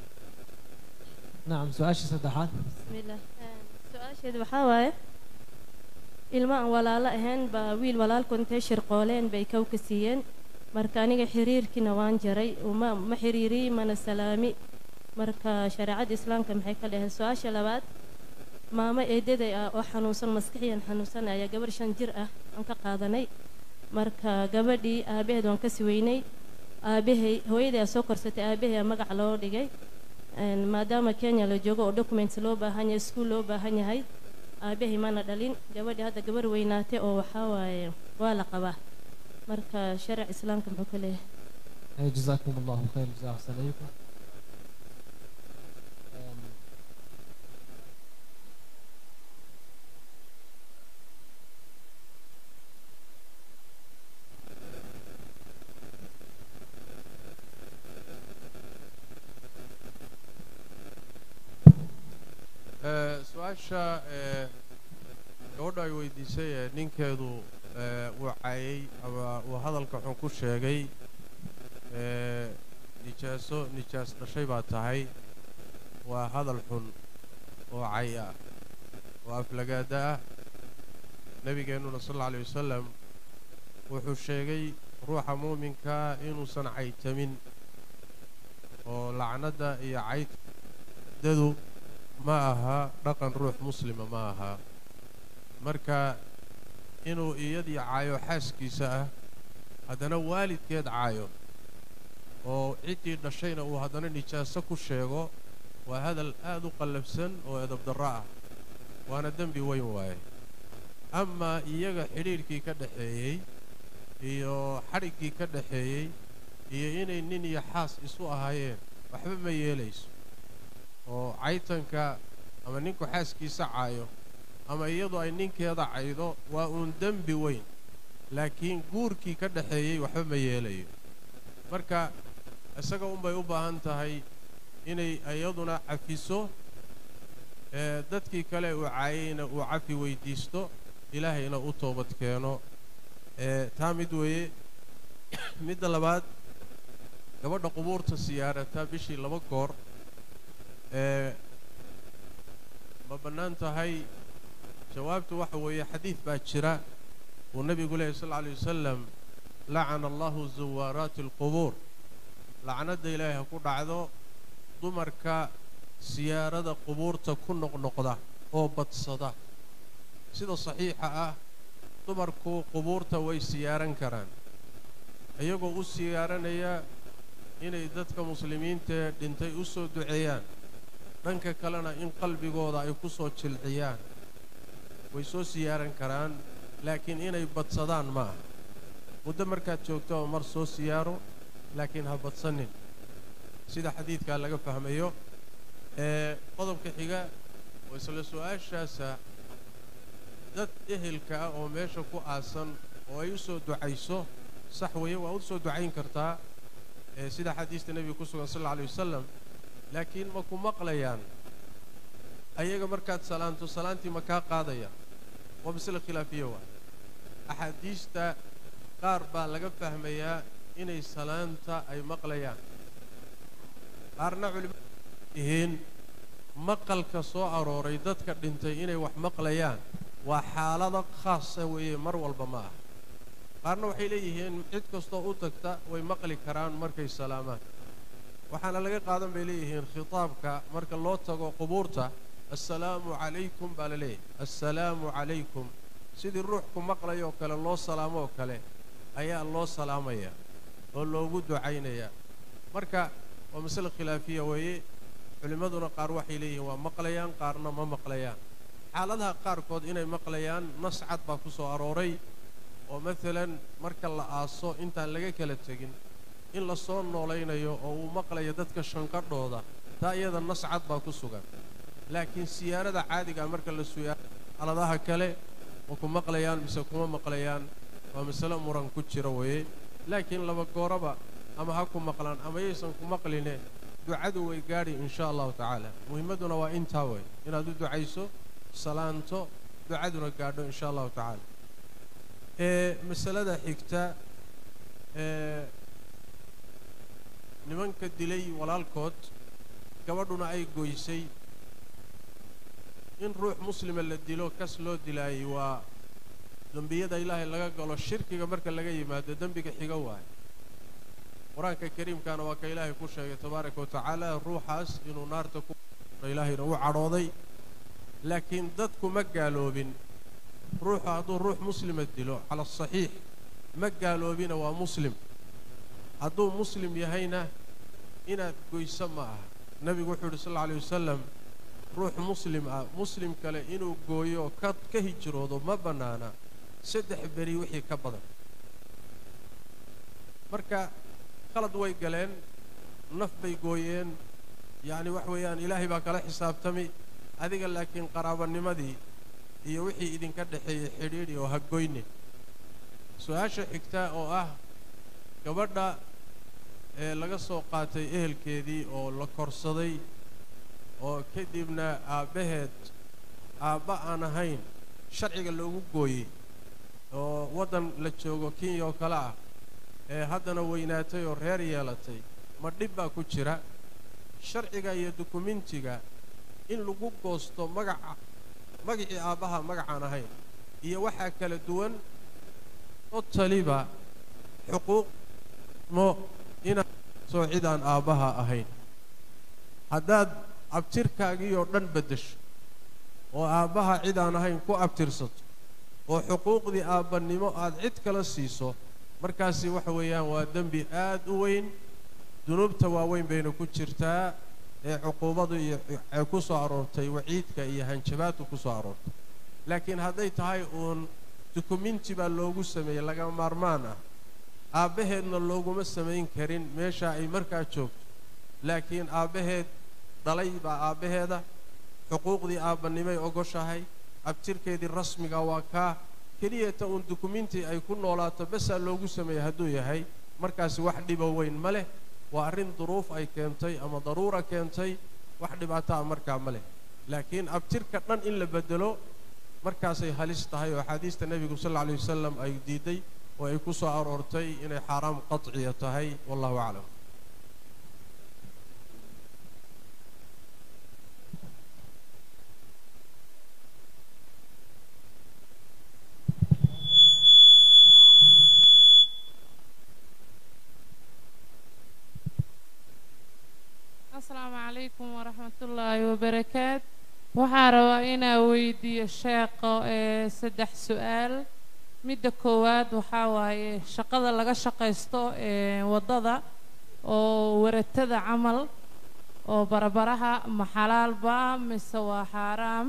nacam su-aasha saddexaad bismillah su-aasheedu waxaa waaye ilma aan walaalo ahayn baa wiil walaalku intay shirqooleen bay kow ka siiyeen marka aniga xiriirkiina waan jaray ma xiriiri mana salaami marka shareecada islaamka maxay ka dhaheen su-aasha labaad maamo eedaday ah oo xanuunsan maskaxiyan xanuunsan ayaa gabar 5 jir ah aan ka qaadanay marka gabadhii aabaheed waan ka siweynay aabahay hooyaday soo korsatay aabahay magac loo dhigay maadaama Kenya la joogo oo documents loo baahan yahay school loo baahan yahay aabahay mana dhalin gabadhii hadda gabar weynaatay oo waxa waaye waa la qabaa marka sharci islaamka muxuu ka leeyahay جزاكم الله خير جزاء أحسن إليكم su-aasha gabadha ay weydiisay ninkeedu uu caayay ama uu hadalka xun ku sheegay nijaas dhashay baa tahay waa hadal xun oo cay ah oo aflagaada ah nabigeennuna sal alla alay wasalam wuxuu sheegay ruuxa muuminkaa inuusan caytamin oo lacnadda iyo caydadu ma aha dhaqan ruux muslima ma aha marka inuu iyadii caayo xaaskiisa ah haddana waalidkeed caayo oo ciddii dhashayna uu haddana nijaaso ku sheego waa hadal aad u qallafsan oo edabdarro ah waana dembi weyn waaye amaa iyaga xidhiidhkii ka dhaxeeyey iyo xadhiggii ka dhaxeeyey iyo inay nin iyo xaas isu ahaayeen waxba ma yeelayso oo caytanka ama ninku xaaskiisa caayo ama iyadu ay ninkeeda caydo waa uun dembi weyn laakiin guurkii ka dhaxeeyey waxba ma yeelayo marka isaga unbay u baahan tahay inay iyaduna cafiso dadkii kale uu caayayna uu cafi weydiisto ilaahayna u toobad keeno taa mid weeye midda labaad gabadha qubuurta siyaarata bishii 2 goor ma bannaan tahay jawaabtu waxa weeye xadiid baa jira uu nabigu leeyahy sal alla alay wasalam lacana allahu zawaaraati alqubuur lacnadda ilaahay ha ku dhacdo dumarka siyaarada qubuurta ku noqnoqda oo badsada sida saxiixa ah dumarku qubuurta way siyaaran karaan iyagoo u siyaaranaya inay dadka muslimiinta dhintay u soo duceeyaan dhanka kalena in qalbigooda ay ku soo jilciyaan way soo siyaaran karaan laakiin inay badsadaan ma aha muddo markaad joogto oo mar soo siyaaro laakiin ha badsanin sida xadiidkaa laga fahmayo qodobka xiga oo isla su-aashaasa dad ehelka ah oo meesha ku aasan oo ay u soo ducayso sax weeye waa u soo ducayn kartaa sida xadiista nebiga ku sugan sal alla alay wasalam laakiin ma ku maqlayaan ayaga markaad salaanto salaantii ma kaa qaadaya ومسألة خلافية واحد أحاديثتا قار با لغا فهميا إني سلامتا أي مقليان قارنا علماء إهين مقل كسو أروري دادك دنتي إني وح مقليان وحالة خاصة وي مرو البماء قارنا وحي ليهين عد كستو أوتكتا وي مقلي كران مركي السلامات وحانا لغا قادم بليهين خطابك مرك الله تقو قبورتا السلام عليكم بالليه السلام عليكم سيدي روحكم مقلي وكلا الله سلام وكلا أيا الله سلاميا والله وجود عينيا مركا ومسألة خلافية وهي علماء قار وحي ليه ومقليان قارنا ما مقليان حالتها قار كود إني مقليان نصعد باكسو أروري ومثلا مركا الله آسو انت لغا كلا تجين إن لصون نولينيو أو مقلي ددك شنقر دودا تا إيدا نصعد باكسو لكن سيارة عادية مركا للسويا على ذاها كلا وكم مقليان مسكوما مقليان ومسألة مران كتشي روي لكن لما قربا أما هاكم مقلان أما يسنكم مقلين دعادو ويقاري إن شاء الله تعالى مهمتنا وإنتاوي إن هذا دعيسو سلانتو دعادو نقاردو إن شاء الله تعالى مسألة حكتا نمانك الدلي ولا الكوت كبردنا أي قويسي إن روح مسلم اللي دلو كسلو دلاي و ذنبية إله اللي قالوا الشرك مركا اللي يماد ذنبك حقواه قرآن الكريم كان وك إلهي كل شيء تبارك وتعالى روحاس إنه نار تكون إلهي روح عراضي لكن ضدكم ما قالوا بين روح هذا روح مسلم الدلو على الصحيح ما قالوا بين ومسلم هذا مسلم يهينا إن يسمى النبي محمد صلى الله عليه وسلم روح مسلم كلا إنه جويو كهجرود ما بنانا سدح بري وحي كبدا مركا خلد way galeen naf bay gooyeen yaani wax weeyaan ilaahay baa kala xisaabtami adiga laakiin qaraabanimadii iyo wixii idin ka dhaxeeyay xiriiri oo hagoyne su'aasha xigta oo ah gabadha ee laga soo qaatay ehelkeedii oo la korsaday oo kadibna aabaheed aaba aan ahayn sharciga loogu gooyay oo wadan la joogo Kenya oo kala ah haddana weynaatay oo reer yeelatay ma dhib baa ku jira sharciga iyo dokumentiga in lagu goosto magacii aabaha magacaan ahayn iyo waxa kala duwan oo taliba xuquuq no ina soo cidaan aabaha ahayn haddaad abtirkaagii oo dhan bedesho oo aabaha cid aan ahayn ku abtirsato oo xuquuqdii aabanimo aad cid kala siiso markaasi waxa weeyaan waa dambi aad u weyn dunuubta waaweyn bayna ku jirtaa ee cuquubadu iyo ku soo aroortay waciidka iyo hanjabaadku ku soo aroortay laakiin hadday tahay uun dokumenti baa loogu sameeyay laga maarmaan ah aabaheedna looguma samayn karin meesha ay markaa joogto laakiin aabaheed dhalay baa aabaheeda xuquuqdii aabanimay ogoshahay abtirkeedii rasmiga waa kaa keliyata uun dokumenti ay ku noolaato basa loogu sameeyay hadduu yahay markaasi wax dhibo weyn ma leh waa arrin duruuf ay keentay ama daruura keentay wax dhibaato ah markaa ma leh laakiin abtirka dhan in la bedelo markaasay halis tahay oo xadiista nebigu sal alla alayhi wasallam ay diiday oo ay ku soo aroortay inay xaaraam qatciya tahay wallahu aclam السلام عليكم ورحمة الله وبركاته وحاروا إنا ويدي الشيخ سدح سؤال مدة كواد وحاوي شقادة لغا شقايستو وضادا ورتدا عمل وبربرها محلال با مسوا حرام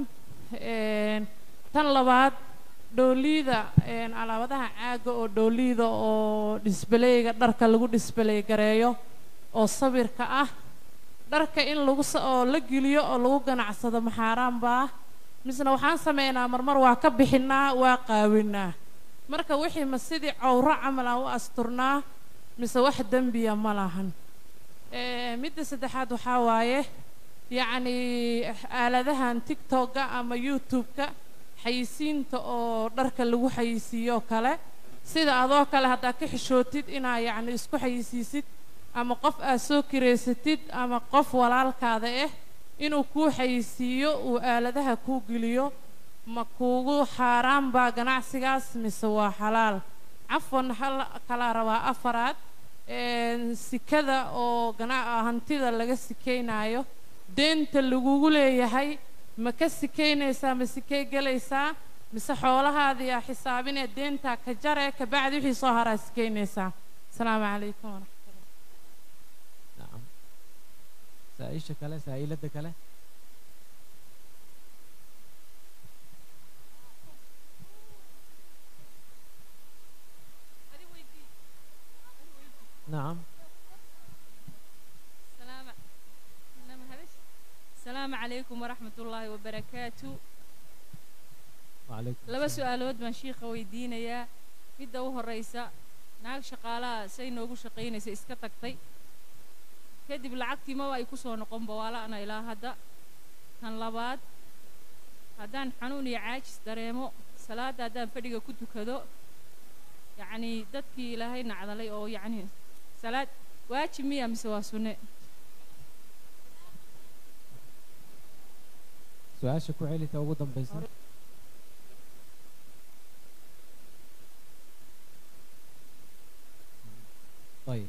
تنلبات دوليدا على وضعها عاقو دوليدا ديسبلاي داركا لغو ديسبلاي غريو صبر كأه dharka in lagu la geliyo oo lagu ganacsado maxaraam baa misna waxaan sameeynaa marmar waa ka bixinaa waa qaawinaa marka wixii ma sidii cawro camal ah u asturnaa mise wax dambiya ma lahan midda saddexaad waxaa waaye yacni aaladahan tiktok ama youtube-ka xayisiinta oo dharka lagu xayisiiyo kale sida adoo kale haddaa ka xishootid inaa yacni isku xayisiisid ama qof aad soo kireysatid ama qof walaalkaada ah inuu kuu xayisiiyo uu aaladaha kuu geliyo ma kuugu xaaraan baa ganacsigaas mise waa xalaal cafwan hal kala rabaa afaraad sikada oo hantida laga sikeynayo deenta lagugu leeyahay ma ka sikeynaysaa ma sikey gelaysaa mise xoolahaadii aa xisaabinee deentaa ka jaree kabacdi wixii soo haraa sikeynaysaa asalaamu calaykum waraxmatullah nacam saa-isha kale saa-iladda kale نعم السلام عليكم ورحمة الله وبركاته وعليكم لبا سؤالود بان شيخة ويدينا يا مدة وهالرئيسة ناق شقالة سي نوغو شقيني سي اسكا تقطي كدب لعقتي ما وايكوسو نقوم بوالا أنا إلى هذا كان لباد هدان حنوني عاجز دريمو صلاة هدان فريقة كنتو كدو يعني دادكي إلهي نعضلي أو يعني صلاة واجب مية مسوا سنة سؤال شكو عيلي توقضا بيسن طيب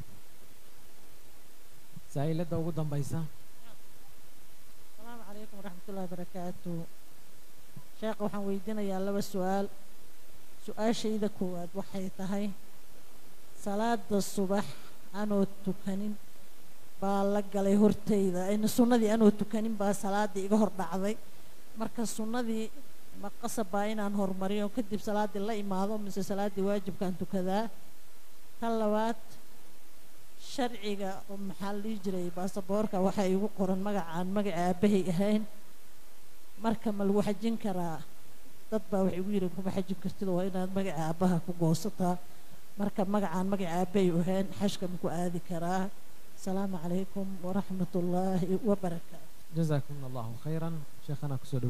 سائلة توقضا بيسن السلام عليكم ورحمة الله وبركاته شيخ وحن ويدينا يا الله السؤال سؤال شيء كواد وحي تهي صلاة الصبح أنا تكنين بالله عليه هرتيدا إن السنة دي أنا تكنين بصلاة دي جهر بعضي مركز السنة دي ما قصب باين عن هرمري وكتب صلاة الله ما هذا من صلاة دي واجب كانت كذا كلوات شرعي محل يجري باسبورك وحي يقرن مجا به هين مركز الوحجين كرا تطبع وحيويرك وحجين كستلو هنا مجا أبها كوجوسطها مركب مجعان مجع أبي وهن حشكم كؤادي كراه السلام عليكم ورحمة الله وبركاته جزاكم الله خيرا شيخنا كسدو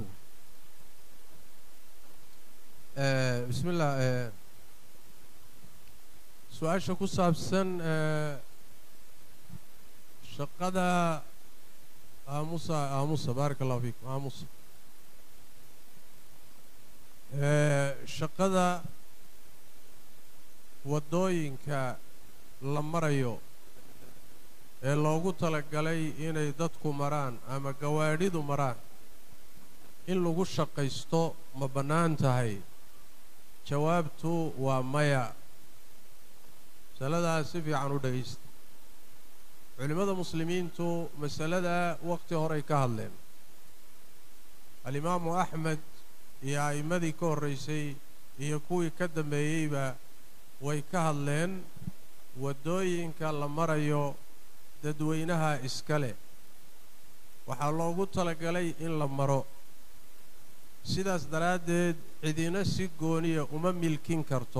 بسم الله سؤال شكو سابسن شقدا موسى بارك الله فيك موسى شقدا wadooyinka la marayo ee loogu talagalay inay dadku maraan ama gawaadhidu maraan in lagu shaqaysto ma bannaan tahay jawaabtu waa maya masaladaas si fiican u dhagaysta culimmada muslimiintu masalada waqti horey ka hadleen alimaamu axmed iyo a'immadii ka horraysay iyo kuwii ka dambeeyeyba way ka hadleen wadooyinka la marayo dadweynaha iskale waxaa loogu talagalay in la maro sidaas daraaddeed cidina si gooniya uma milkin karto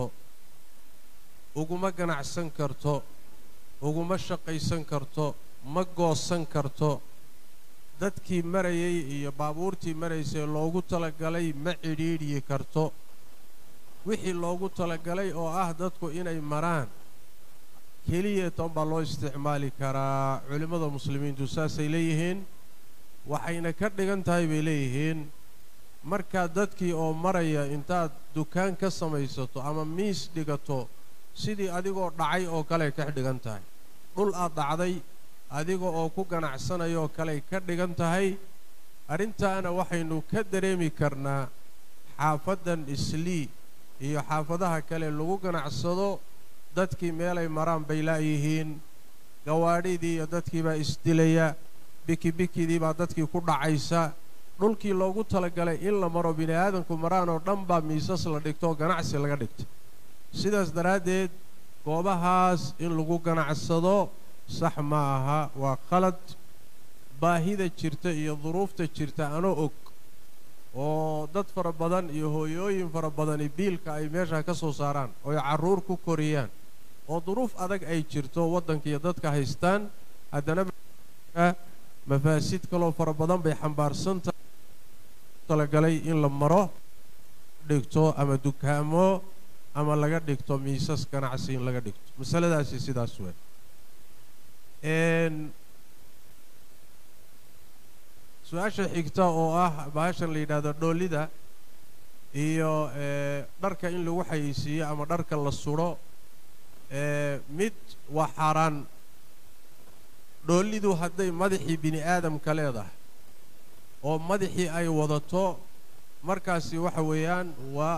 uguma ganacsan karto uguma shaqaysan karto ma goosan karto dadkii marayay iyo baabuurtii maraysay loogu talagalay ma cidhiidhyi karto wixii loogu talagalay oo ah dadku inay maraan keliya tan baa loo isticmaali karaa culimmada muslimiintu saasay leeyihiin waxayna ka dhigan tahay bay leeyihiin markaa dadkii oo maraya intaad dukaan ka samaysato ama miis dhigato sidii adigoo dhacay oo kale ka dhigan tahay dhul aad dhacday adiga oo ku ganacsanayoo kale ka dhigan tahay arrintaana waxaynu ka dareemi karnaa xaafaddan islii iyo xaafadaha kale lagu ganacsado dadkii meelay maraan bay laayihiin gawaadhidii iyo dadkii baa isdilaya bikibikidii baa dadkii ku dhacaysa dhulkii loogu talagalay in la maro bini aadanku maraan oo dhan baa miisas la dhigto oo ganacsi laga dhigto sidaas daraaddeed goobahaas in lagu ganacsado sax ma aha waa qalad baahida jirta iyo duruufta jirta anoo og oo dad fara badan iyo hooyooyin fara badani biilka ay meesha ka soo saaraan oo ay carruur ku koriyaan oo duruuf adag ay jirto waddanka iyo dadka haystaan haddana mafaasid kaloo fara badan bay xambaarsan tahay talagalay in la maro dhigto ama dukaamo ama laga dhigto miisas ganacsi in laga dhigto masaladaasi sidaas wey su-aasha xigta oo ah bahashan la yidhaahdo dhoolida iyo dharka in lagu xayeysiiyo ama dharka la sudho mid waa xaaraan dhoolidu hadday madaxii bini aadamka leedahay oo madaxii ay wadato markaasi waxa weeyaan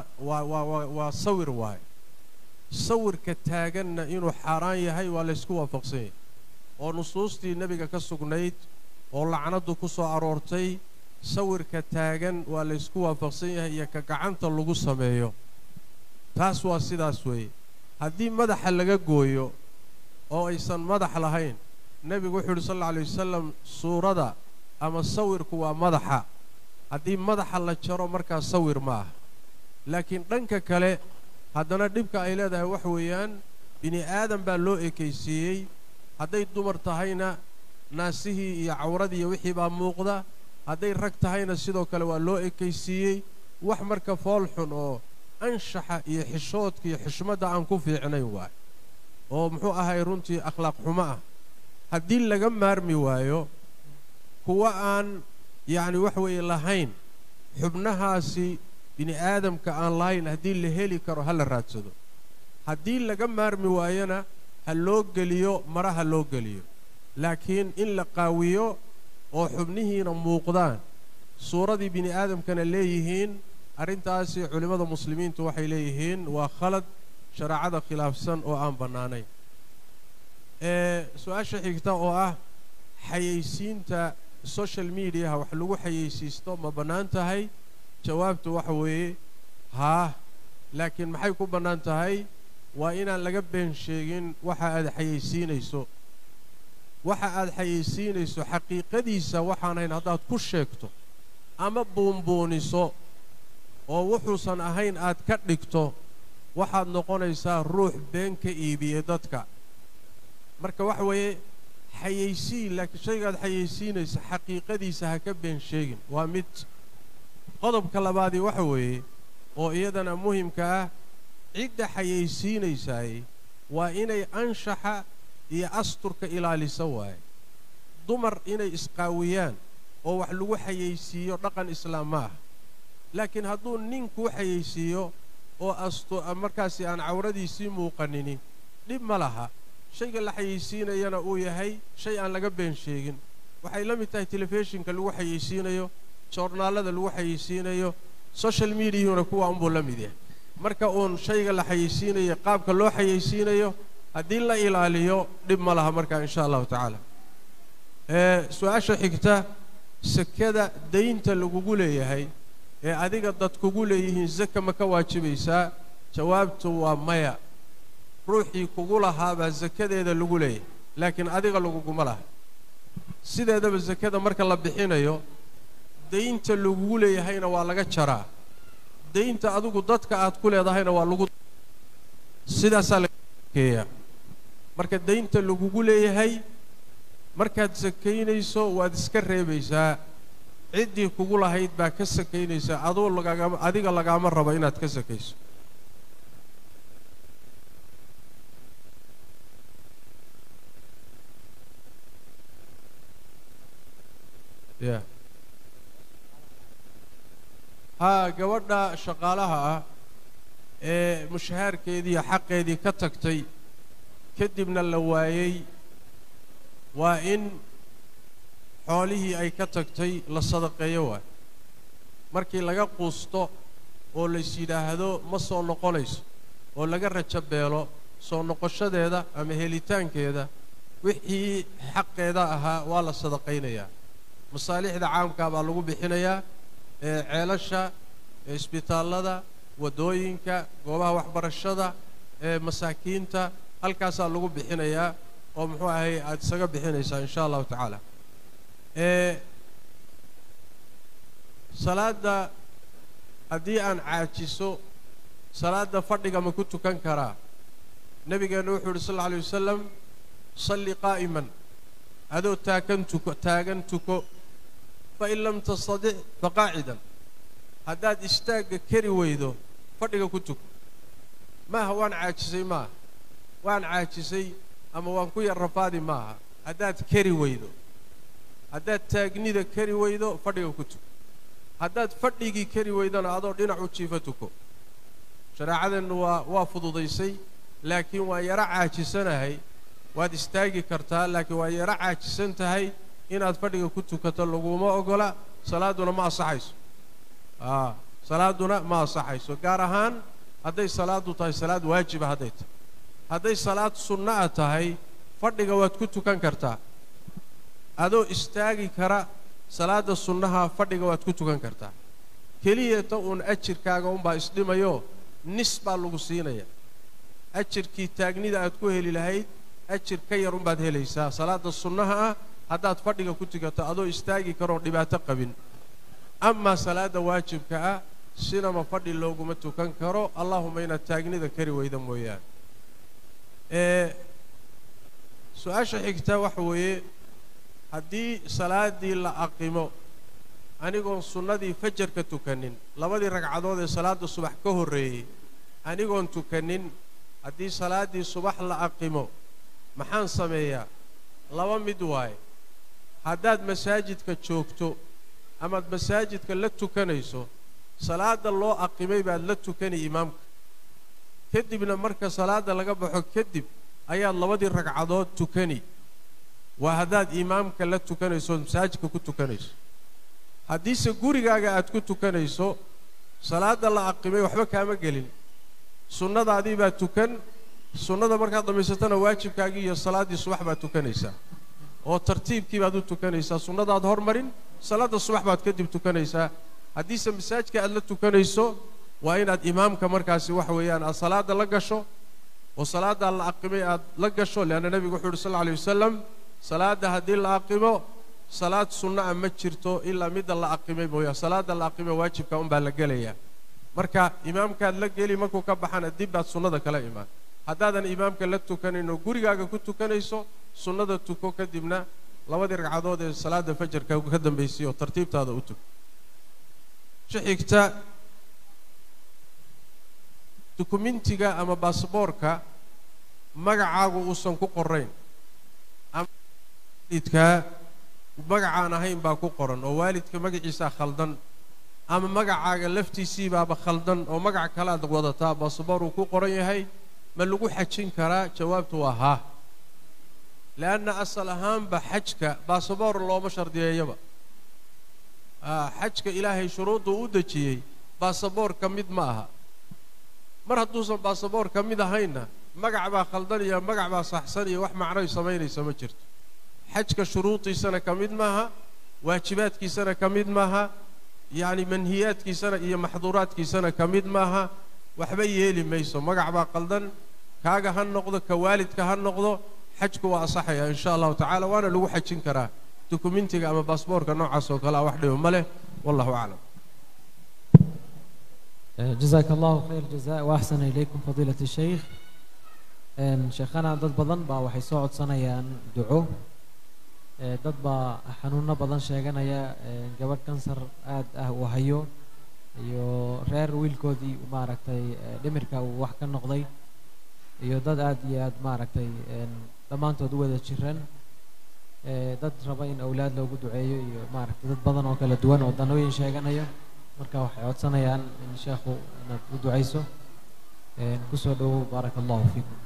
waa sawir waaye sawirka taaganna inuu xaaraan yahay waa laysku waafaqsan yahay oo nusuustii nebiga ka sugnayd oo lacnadu ku soo aroortay sawirka taagan waa laysku waafaqsan yahay iyo ka gacanta lagu sameeyo taas waa sidaas weeye haddii madaxa laga gooyo oo aysan madax lahayn nebigu wuxuu yidhi sal alla alay wasalam suurada ama sawirku waa madaxa haddii madaxa la jaro markaa sawir ma aha laakiin dhanka kale haddana dhibka ay leedahay wax weeyaan bini aadan baa loo ekaysiiyey hadday dumar tahayna naasihii iyo cawradii iyo wixii baa muuqda hadday rag tahayna sidoo kale waa loo ekaysiiyey wax marka fool xun oo anshaxa iyo xishoodka iyo xushmadda aan ku fiicnayn waay oo muxuu ahay runtii akhlaaq xumo ah haddii laga maarmi waayo kuwa aan yacni wax weeye lahayn xubnahaasi bini aadamka aan lahayn haddii la heli karo ha la raadsado haddii laga maarmi waayona ha loo geliyo mara ha loo geliyo laakiin in la qaawiyo oo xubnihiina muuqdaan suuradii bini aadamkana leeyihiin arrintaasi culimmada muslimiintu waxay leeyihiin waa khalad shareecada khilaafsan oo aan bannaanayn su-aasha xigta oo ah xayeysiinta social mediaha wax lagu xayeysiisto ma bannaan tahay jawaabtu waxa weeye haa laakiin maxay ku bannaan tahay waa inaan laga been sheegin waxa aad xayeysiinayso waxa aad xayeysiinayso xaqiiqadiisa waxaanayn haddaad ku sheegto ama buunbuuniso oo wuxuusan ahayn aad ka dhigto waxaad noqonaysaa ruux been ka iibiye dadka marka waxa weeye xayeysiin laakiin shaygaad xayeysiinaysa xaqiiqadiisa ha ka been sheegin waa mid qodobka labaadii waxa weeye oo iyadana muhimka ah cidda xayeysiinaysaay waa inay anshaxa iyo asturka ilaalisa waaye dumar inay isqaawiyaan oo wax lagu xayeysiiyo dhaqan islaam ma ah laakiin hadduu nin kuu xayeysiiyo oo markaasi aan cawradiisii muuqanini dhib ma laha shayga la xayeysiinayana uu yahay shay aan laga been sheegin waxay la mid tahay telefishinka lagu xayeysiinayo joornaalada lagu xayeysiinayo social mediahuna kuwa unbuu la mid yahay marka uun shayga la xayeysiinayo qaabka loo xayeysiinayo haddii la ilaaliyo dhib ma laha marka insha allahu tacaala su-aasha xigta sakada daynta lagugu leeyahay ee adiga dad kugu leeyihiin saka ma ka waajibaysaa jawaabtu waa maya ruuxii kugu lahaabaa sakadeeda lagu leeyahay laakiin adiga laguguma laha sideedaba sakada marka la bixinayo daynta lagugu leeyahayna waa laga jaraa daynta adigu dadka aad ku leedahayna waa lagu sidaasaa laga keeyaa marka daynta lagugu leeyahay markaad sakaynayso waad iska reebaysaa ciddii kugu lahayd baa ka sakaynaysaa adiga lagaama rabo inaad ka sakayso ya haa gabadha shaqaalaha ah ee mushahaarkeediiyo xaqeedii ka tagtay kadibna la waayey waa in xoolihii ay ka tagtay la sadaqeeyo waay markii laga quusto oo lays yidhaahdo ma soo noqonayso oo laga rajo beelo soo noqoshadeeda ama helitaankeeda wixii xaqeeda ahaa waa la sadaqaynayaa masaalixda caamkaa baa lagu bixinayaa ceelasha isbitaallada waddooyinka goobaha waxbarashada masaakiinta halkaasaa lagu bixinayaa oo muxuu ahay aad isaga bixinaysaa insha allahu tacaala salaadda haddii aan caajiso salaadda fadhiga ma ku tukan karaa nebigeenna wuxuu yidhi sal alla alay wasalam salli qaa'iman adoo taagan tuko fain lam tastadic faqaacidan haddaad istaagga kari weydo fadhiga ku tuko maaha waan caajisay maaha waan caajisay ama waan ku yar rafaadi maaha haddaad kari weydo haddaad taagnida kari weydo fadhiga ku tuko haddaad fadhigii kari weydana adoo dhinac u jiifa tuko shareecadeennu waa fududaysay laakiin waa yaro caajisanahay waad istaagi kartaa laakiin waa yaro caajisan tahay inaad fadhiga ku tukato laguma ogola salaaduna ma asaxayso salaaduna ma asaxayso gaar ahaan hadday salaadu tahay salaad waajiba hadday tahay hadday salaad sunna ah tahay fadhiga waad ku tukan kartaa adoo istaagi kara salaada sunnaha fadhiga waad ku tukan kartaa keliyata uun ajirkaaga unbaa isdhimayo nis baa lagu siinaya ajirkii taagnida aad ku heli lahayd ajir ka yar unbaad helaysaa salaada sunnaha ah haddaad fadhiga ku tukato adoo istaagi karoon dhibaato qabin amaa salaada waajibka ah sinama fadhi looguma tukan karo allahuma inaad taagnida kari weyda mooyaane su-aasha xigta waxa weeye haddii salaaddii la aqimo anigoon sunnadii fajarka tukanin labadii ragcadood ee salaada subax ka horreeyey anigoon tukanin haddii salaaddii subax la aqimo maxaan sameeyaa laba mid waaye haddaad masaajidka joogto amaad masaajidka la tukanayso salaada loo aqimay baad la tukani imaamka kadibna marka salaada laga baxo kadib ayaad labadii ragcadood tukani waa haddaad imaamka la tukanayso masaajidka ku tukanayso haddiise gurigaaga aad ku tukanayso salaada la aqimay waxba kaama gelin sunnadaadii baad tukan sunnada markaad dhammaysatana waajibkaagii iyo salaaddii subax baad tukanaysaa oo tartiibkii baad u tukanaysaa sunnadaad hormarin salaada subax baad kadib tukanaysaa haddiise masaajidka aad la tukanayso waa inaad imaamka markaasi waxa weeyaan aad salaada la gasho oo salaada la aqimay aad la gasho leanna nabigu wuxuu yidhi sallallahu alayhi wasallam salaada haddii la aqimo salaad sunna ah ma jirto ilaa midda la aqimay mooya salaada la aqimay waajibka unbaa la gelayaa marka imaamkaad la geli markuu ka baxana dib baad sunnada kala imaan haddaadan imaamka la tukanin oo gurigaaga ku tukanayso sunnada tuko kadibna labadii ragcadood ee salaada fajarka ka dambaysay oo tartiibtaada u tuko xigta dukumentiga ama baasaboorka magacaagu uusan ku qorayn ama waalidka magacaan ahayn baa ku qoran oo waalidka magaciisaa khaldan ama magacaaga laftiisii baaba khaldan oo magac kale aad wadataa baasaboor uu ku qoran yahay ma lagu xajin karaa jawaabtu waa haa leanna asal ahaanba xajka baasaboor looma shardiyeeyaba xajka ilaahay shuruuddu u dejiyey baasaboor ka mid ma aha mar hadduusan baasaboor ka mid ahaynna magac baa khaldan iyo magac baa saxsan iyo wax macnoy samaynaysa ma jirto xajka shuruudiisana ka mid maaha waajibaadkiisana ka mid maaha yacni manhiyaadkiisana iyo maxduuraadkiisana ka mid maaha waxba yeeli mayso magac baa khaldan kaaga ha noqdo ka waalidka ha noqdo xajku waa asaxaya insha allahu tacaala waana lagu xajin karaa dukumentiga ama baasaboorka noocaas oo kale ah wax dhibo ma leh wallahu aclam جزاك الله خير جزاء وأحسن إليكم فضيلة الشيخ شيخنا ضد بدن با waxay soo codsanayaan duco dad ba xanuuna badan sheeganaya gabadh kansar aad ah uu hayo iyo reer wiilkoodii maaragtay dhimirka uu wax ka noqday iyo dad aad iyo aad maaragtay dhammaantood u wada jiran dad raba in awlaad loogu duceeyo iyo maaragtay dad badan oo kala duwan oo danooyin sheeganaya marka waxay codsanayaan in sheekhu inaad u ducayso ku soo dhowow baaraka allahu fiikum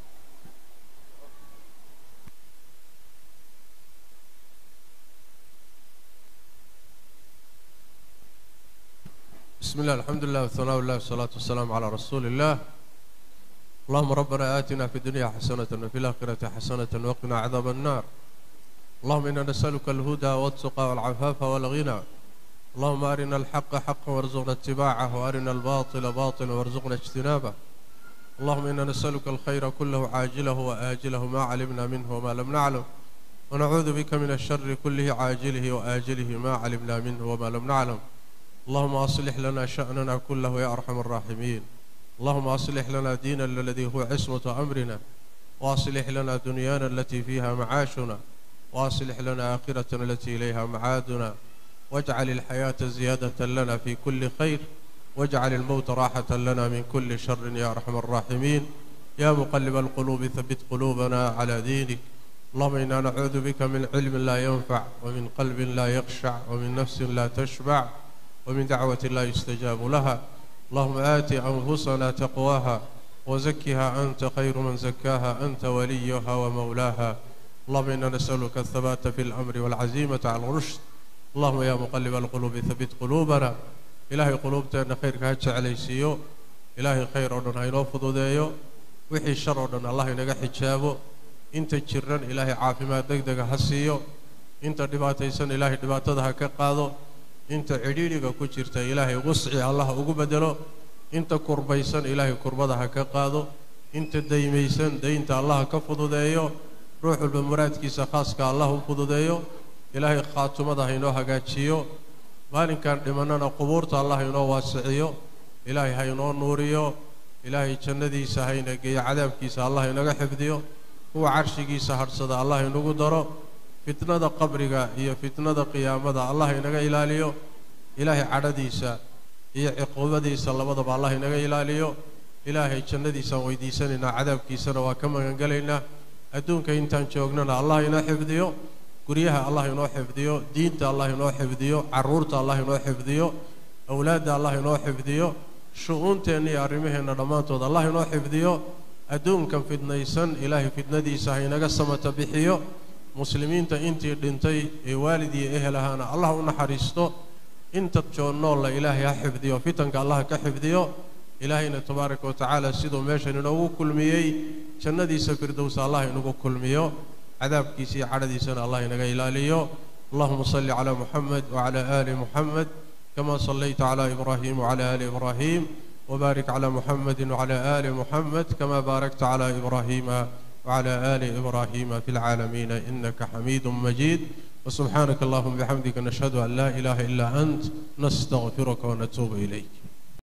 بسم الله الحمد لله والثناء لله والصلاة والسلام على رسول الله اللهم ربنا آتنا في الدنيا حسنة وفي الآخرة حسنة وقنا عذاب النار اللهم إنا نسألك الهدى والتقى والعفاف والغنى اللهم أرنا الحق حقا وارزقنا اتباعه وأرنا الباطل باطلا وارزقنا اجتنابه اللهم إنا نسألك الخير كله عاجله وآجله ما علمنا منه وما لم نعلم ونعوذ بك من الشر كله عاجله وآجله ما علمنا منه وما لم نعلم اللهم أصلح لنا شأننا كله يا أرحم الراحمين اللهم أصلح لنا ديننا الذي هو عصمة أمرنا وأصلح لنا دنيانا التي فيها معاشنا وأصلح لنا آخرتنا التي إليها معادنا واجعل الحياة زيادة لنا في كل خير واجعل الموت راحة لنا من كل شر يا أرحم الراحمين. يا مقلب القلوب ثبت قلوبنا على دينك. اللهم إنا نعوذ بك من علم لا ينفع ومن قلب لا يخشع ومن نفس لا تشبع ومن دعوة لا يستجاب لها. اللهم آت أنفسنا تقواها وزكها أنت خير من زكاها أنت وليها ومولاها. اللهم إنا نسألك الثبات في الأمر والعزيمة على الرشد. اللهم يا مقلب القلوب ثبت قلوبنا. إلهي قلوبتنا خيرك هجعل سيو. إلهي خير ودن هينو فضوديو وحي الشر ودن الله ينقى حجابه. انت جرن إلهي عافما دقدق حسيو. انت دباتيسن إلهي دباتها كقادو. انت عديدك كجرت إلهي وسعي الله أقبدلو. انت كربيسن إلهي كربضها كقادو. انت ديميسن دينت الله كفضوديو. روح المراد كيسا خاصك الله فضوديو. إلهي خاتمها هينو هجاتشيو. مالين كان لمننا قبورت الله ينو واسعيو. إلهي هينو نوريو. إلهي جندي سهينا جي عذاب كيس الله ينقى حفظيو. هو عرش كيس هرصد الله ينقى درو. فتنة قبرك هي فتنة قيامة الله ينقى إلاليو. إلهي عرديسا هي عقوبة ديسا الله ينقى إلاليو. إلهي جندي سويدي سننا عذاب كيسنا وكما قالنا أدونك إنتان شوقنا الله ينقى حفظيو. قريها الله ينو حفظيو. دينت الله ينو حفظيو. عرورت الله ينو حفظيو. أولاد الله ينو حفظيو. شؤون تاني أرميهن رمانتو الله ينو حفظيو. أدون كان فدنيسن إلهي فدندي سهينا قسمة بحيو. مسلمين تا انتي دنتي والدي إهلهانا الله نحرستو. انت تجون الله إلهي حفظيو. فتنك الله كحفظيو. إلهينا تبارك وتعالى سيدو ماشن نو كل ميي جندي سفر دوس الله نو كل ميو. عذاب كيسي عردي سنة الله ينقى إلاليو. اللهم صل على محمد وعلى آل محمد كما صليت على إبراهيم وعلى آل إبراهيم وبارك على محمد وعلى آل محمد كما باركت على إبراهيم وعلى آل إبراهيم في العالمين إنك حميد مجيد. وسبحانك اللهم بحمدك نشهد أن لا إله إلا أنت نستغفرك ونتوب إليك.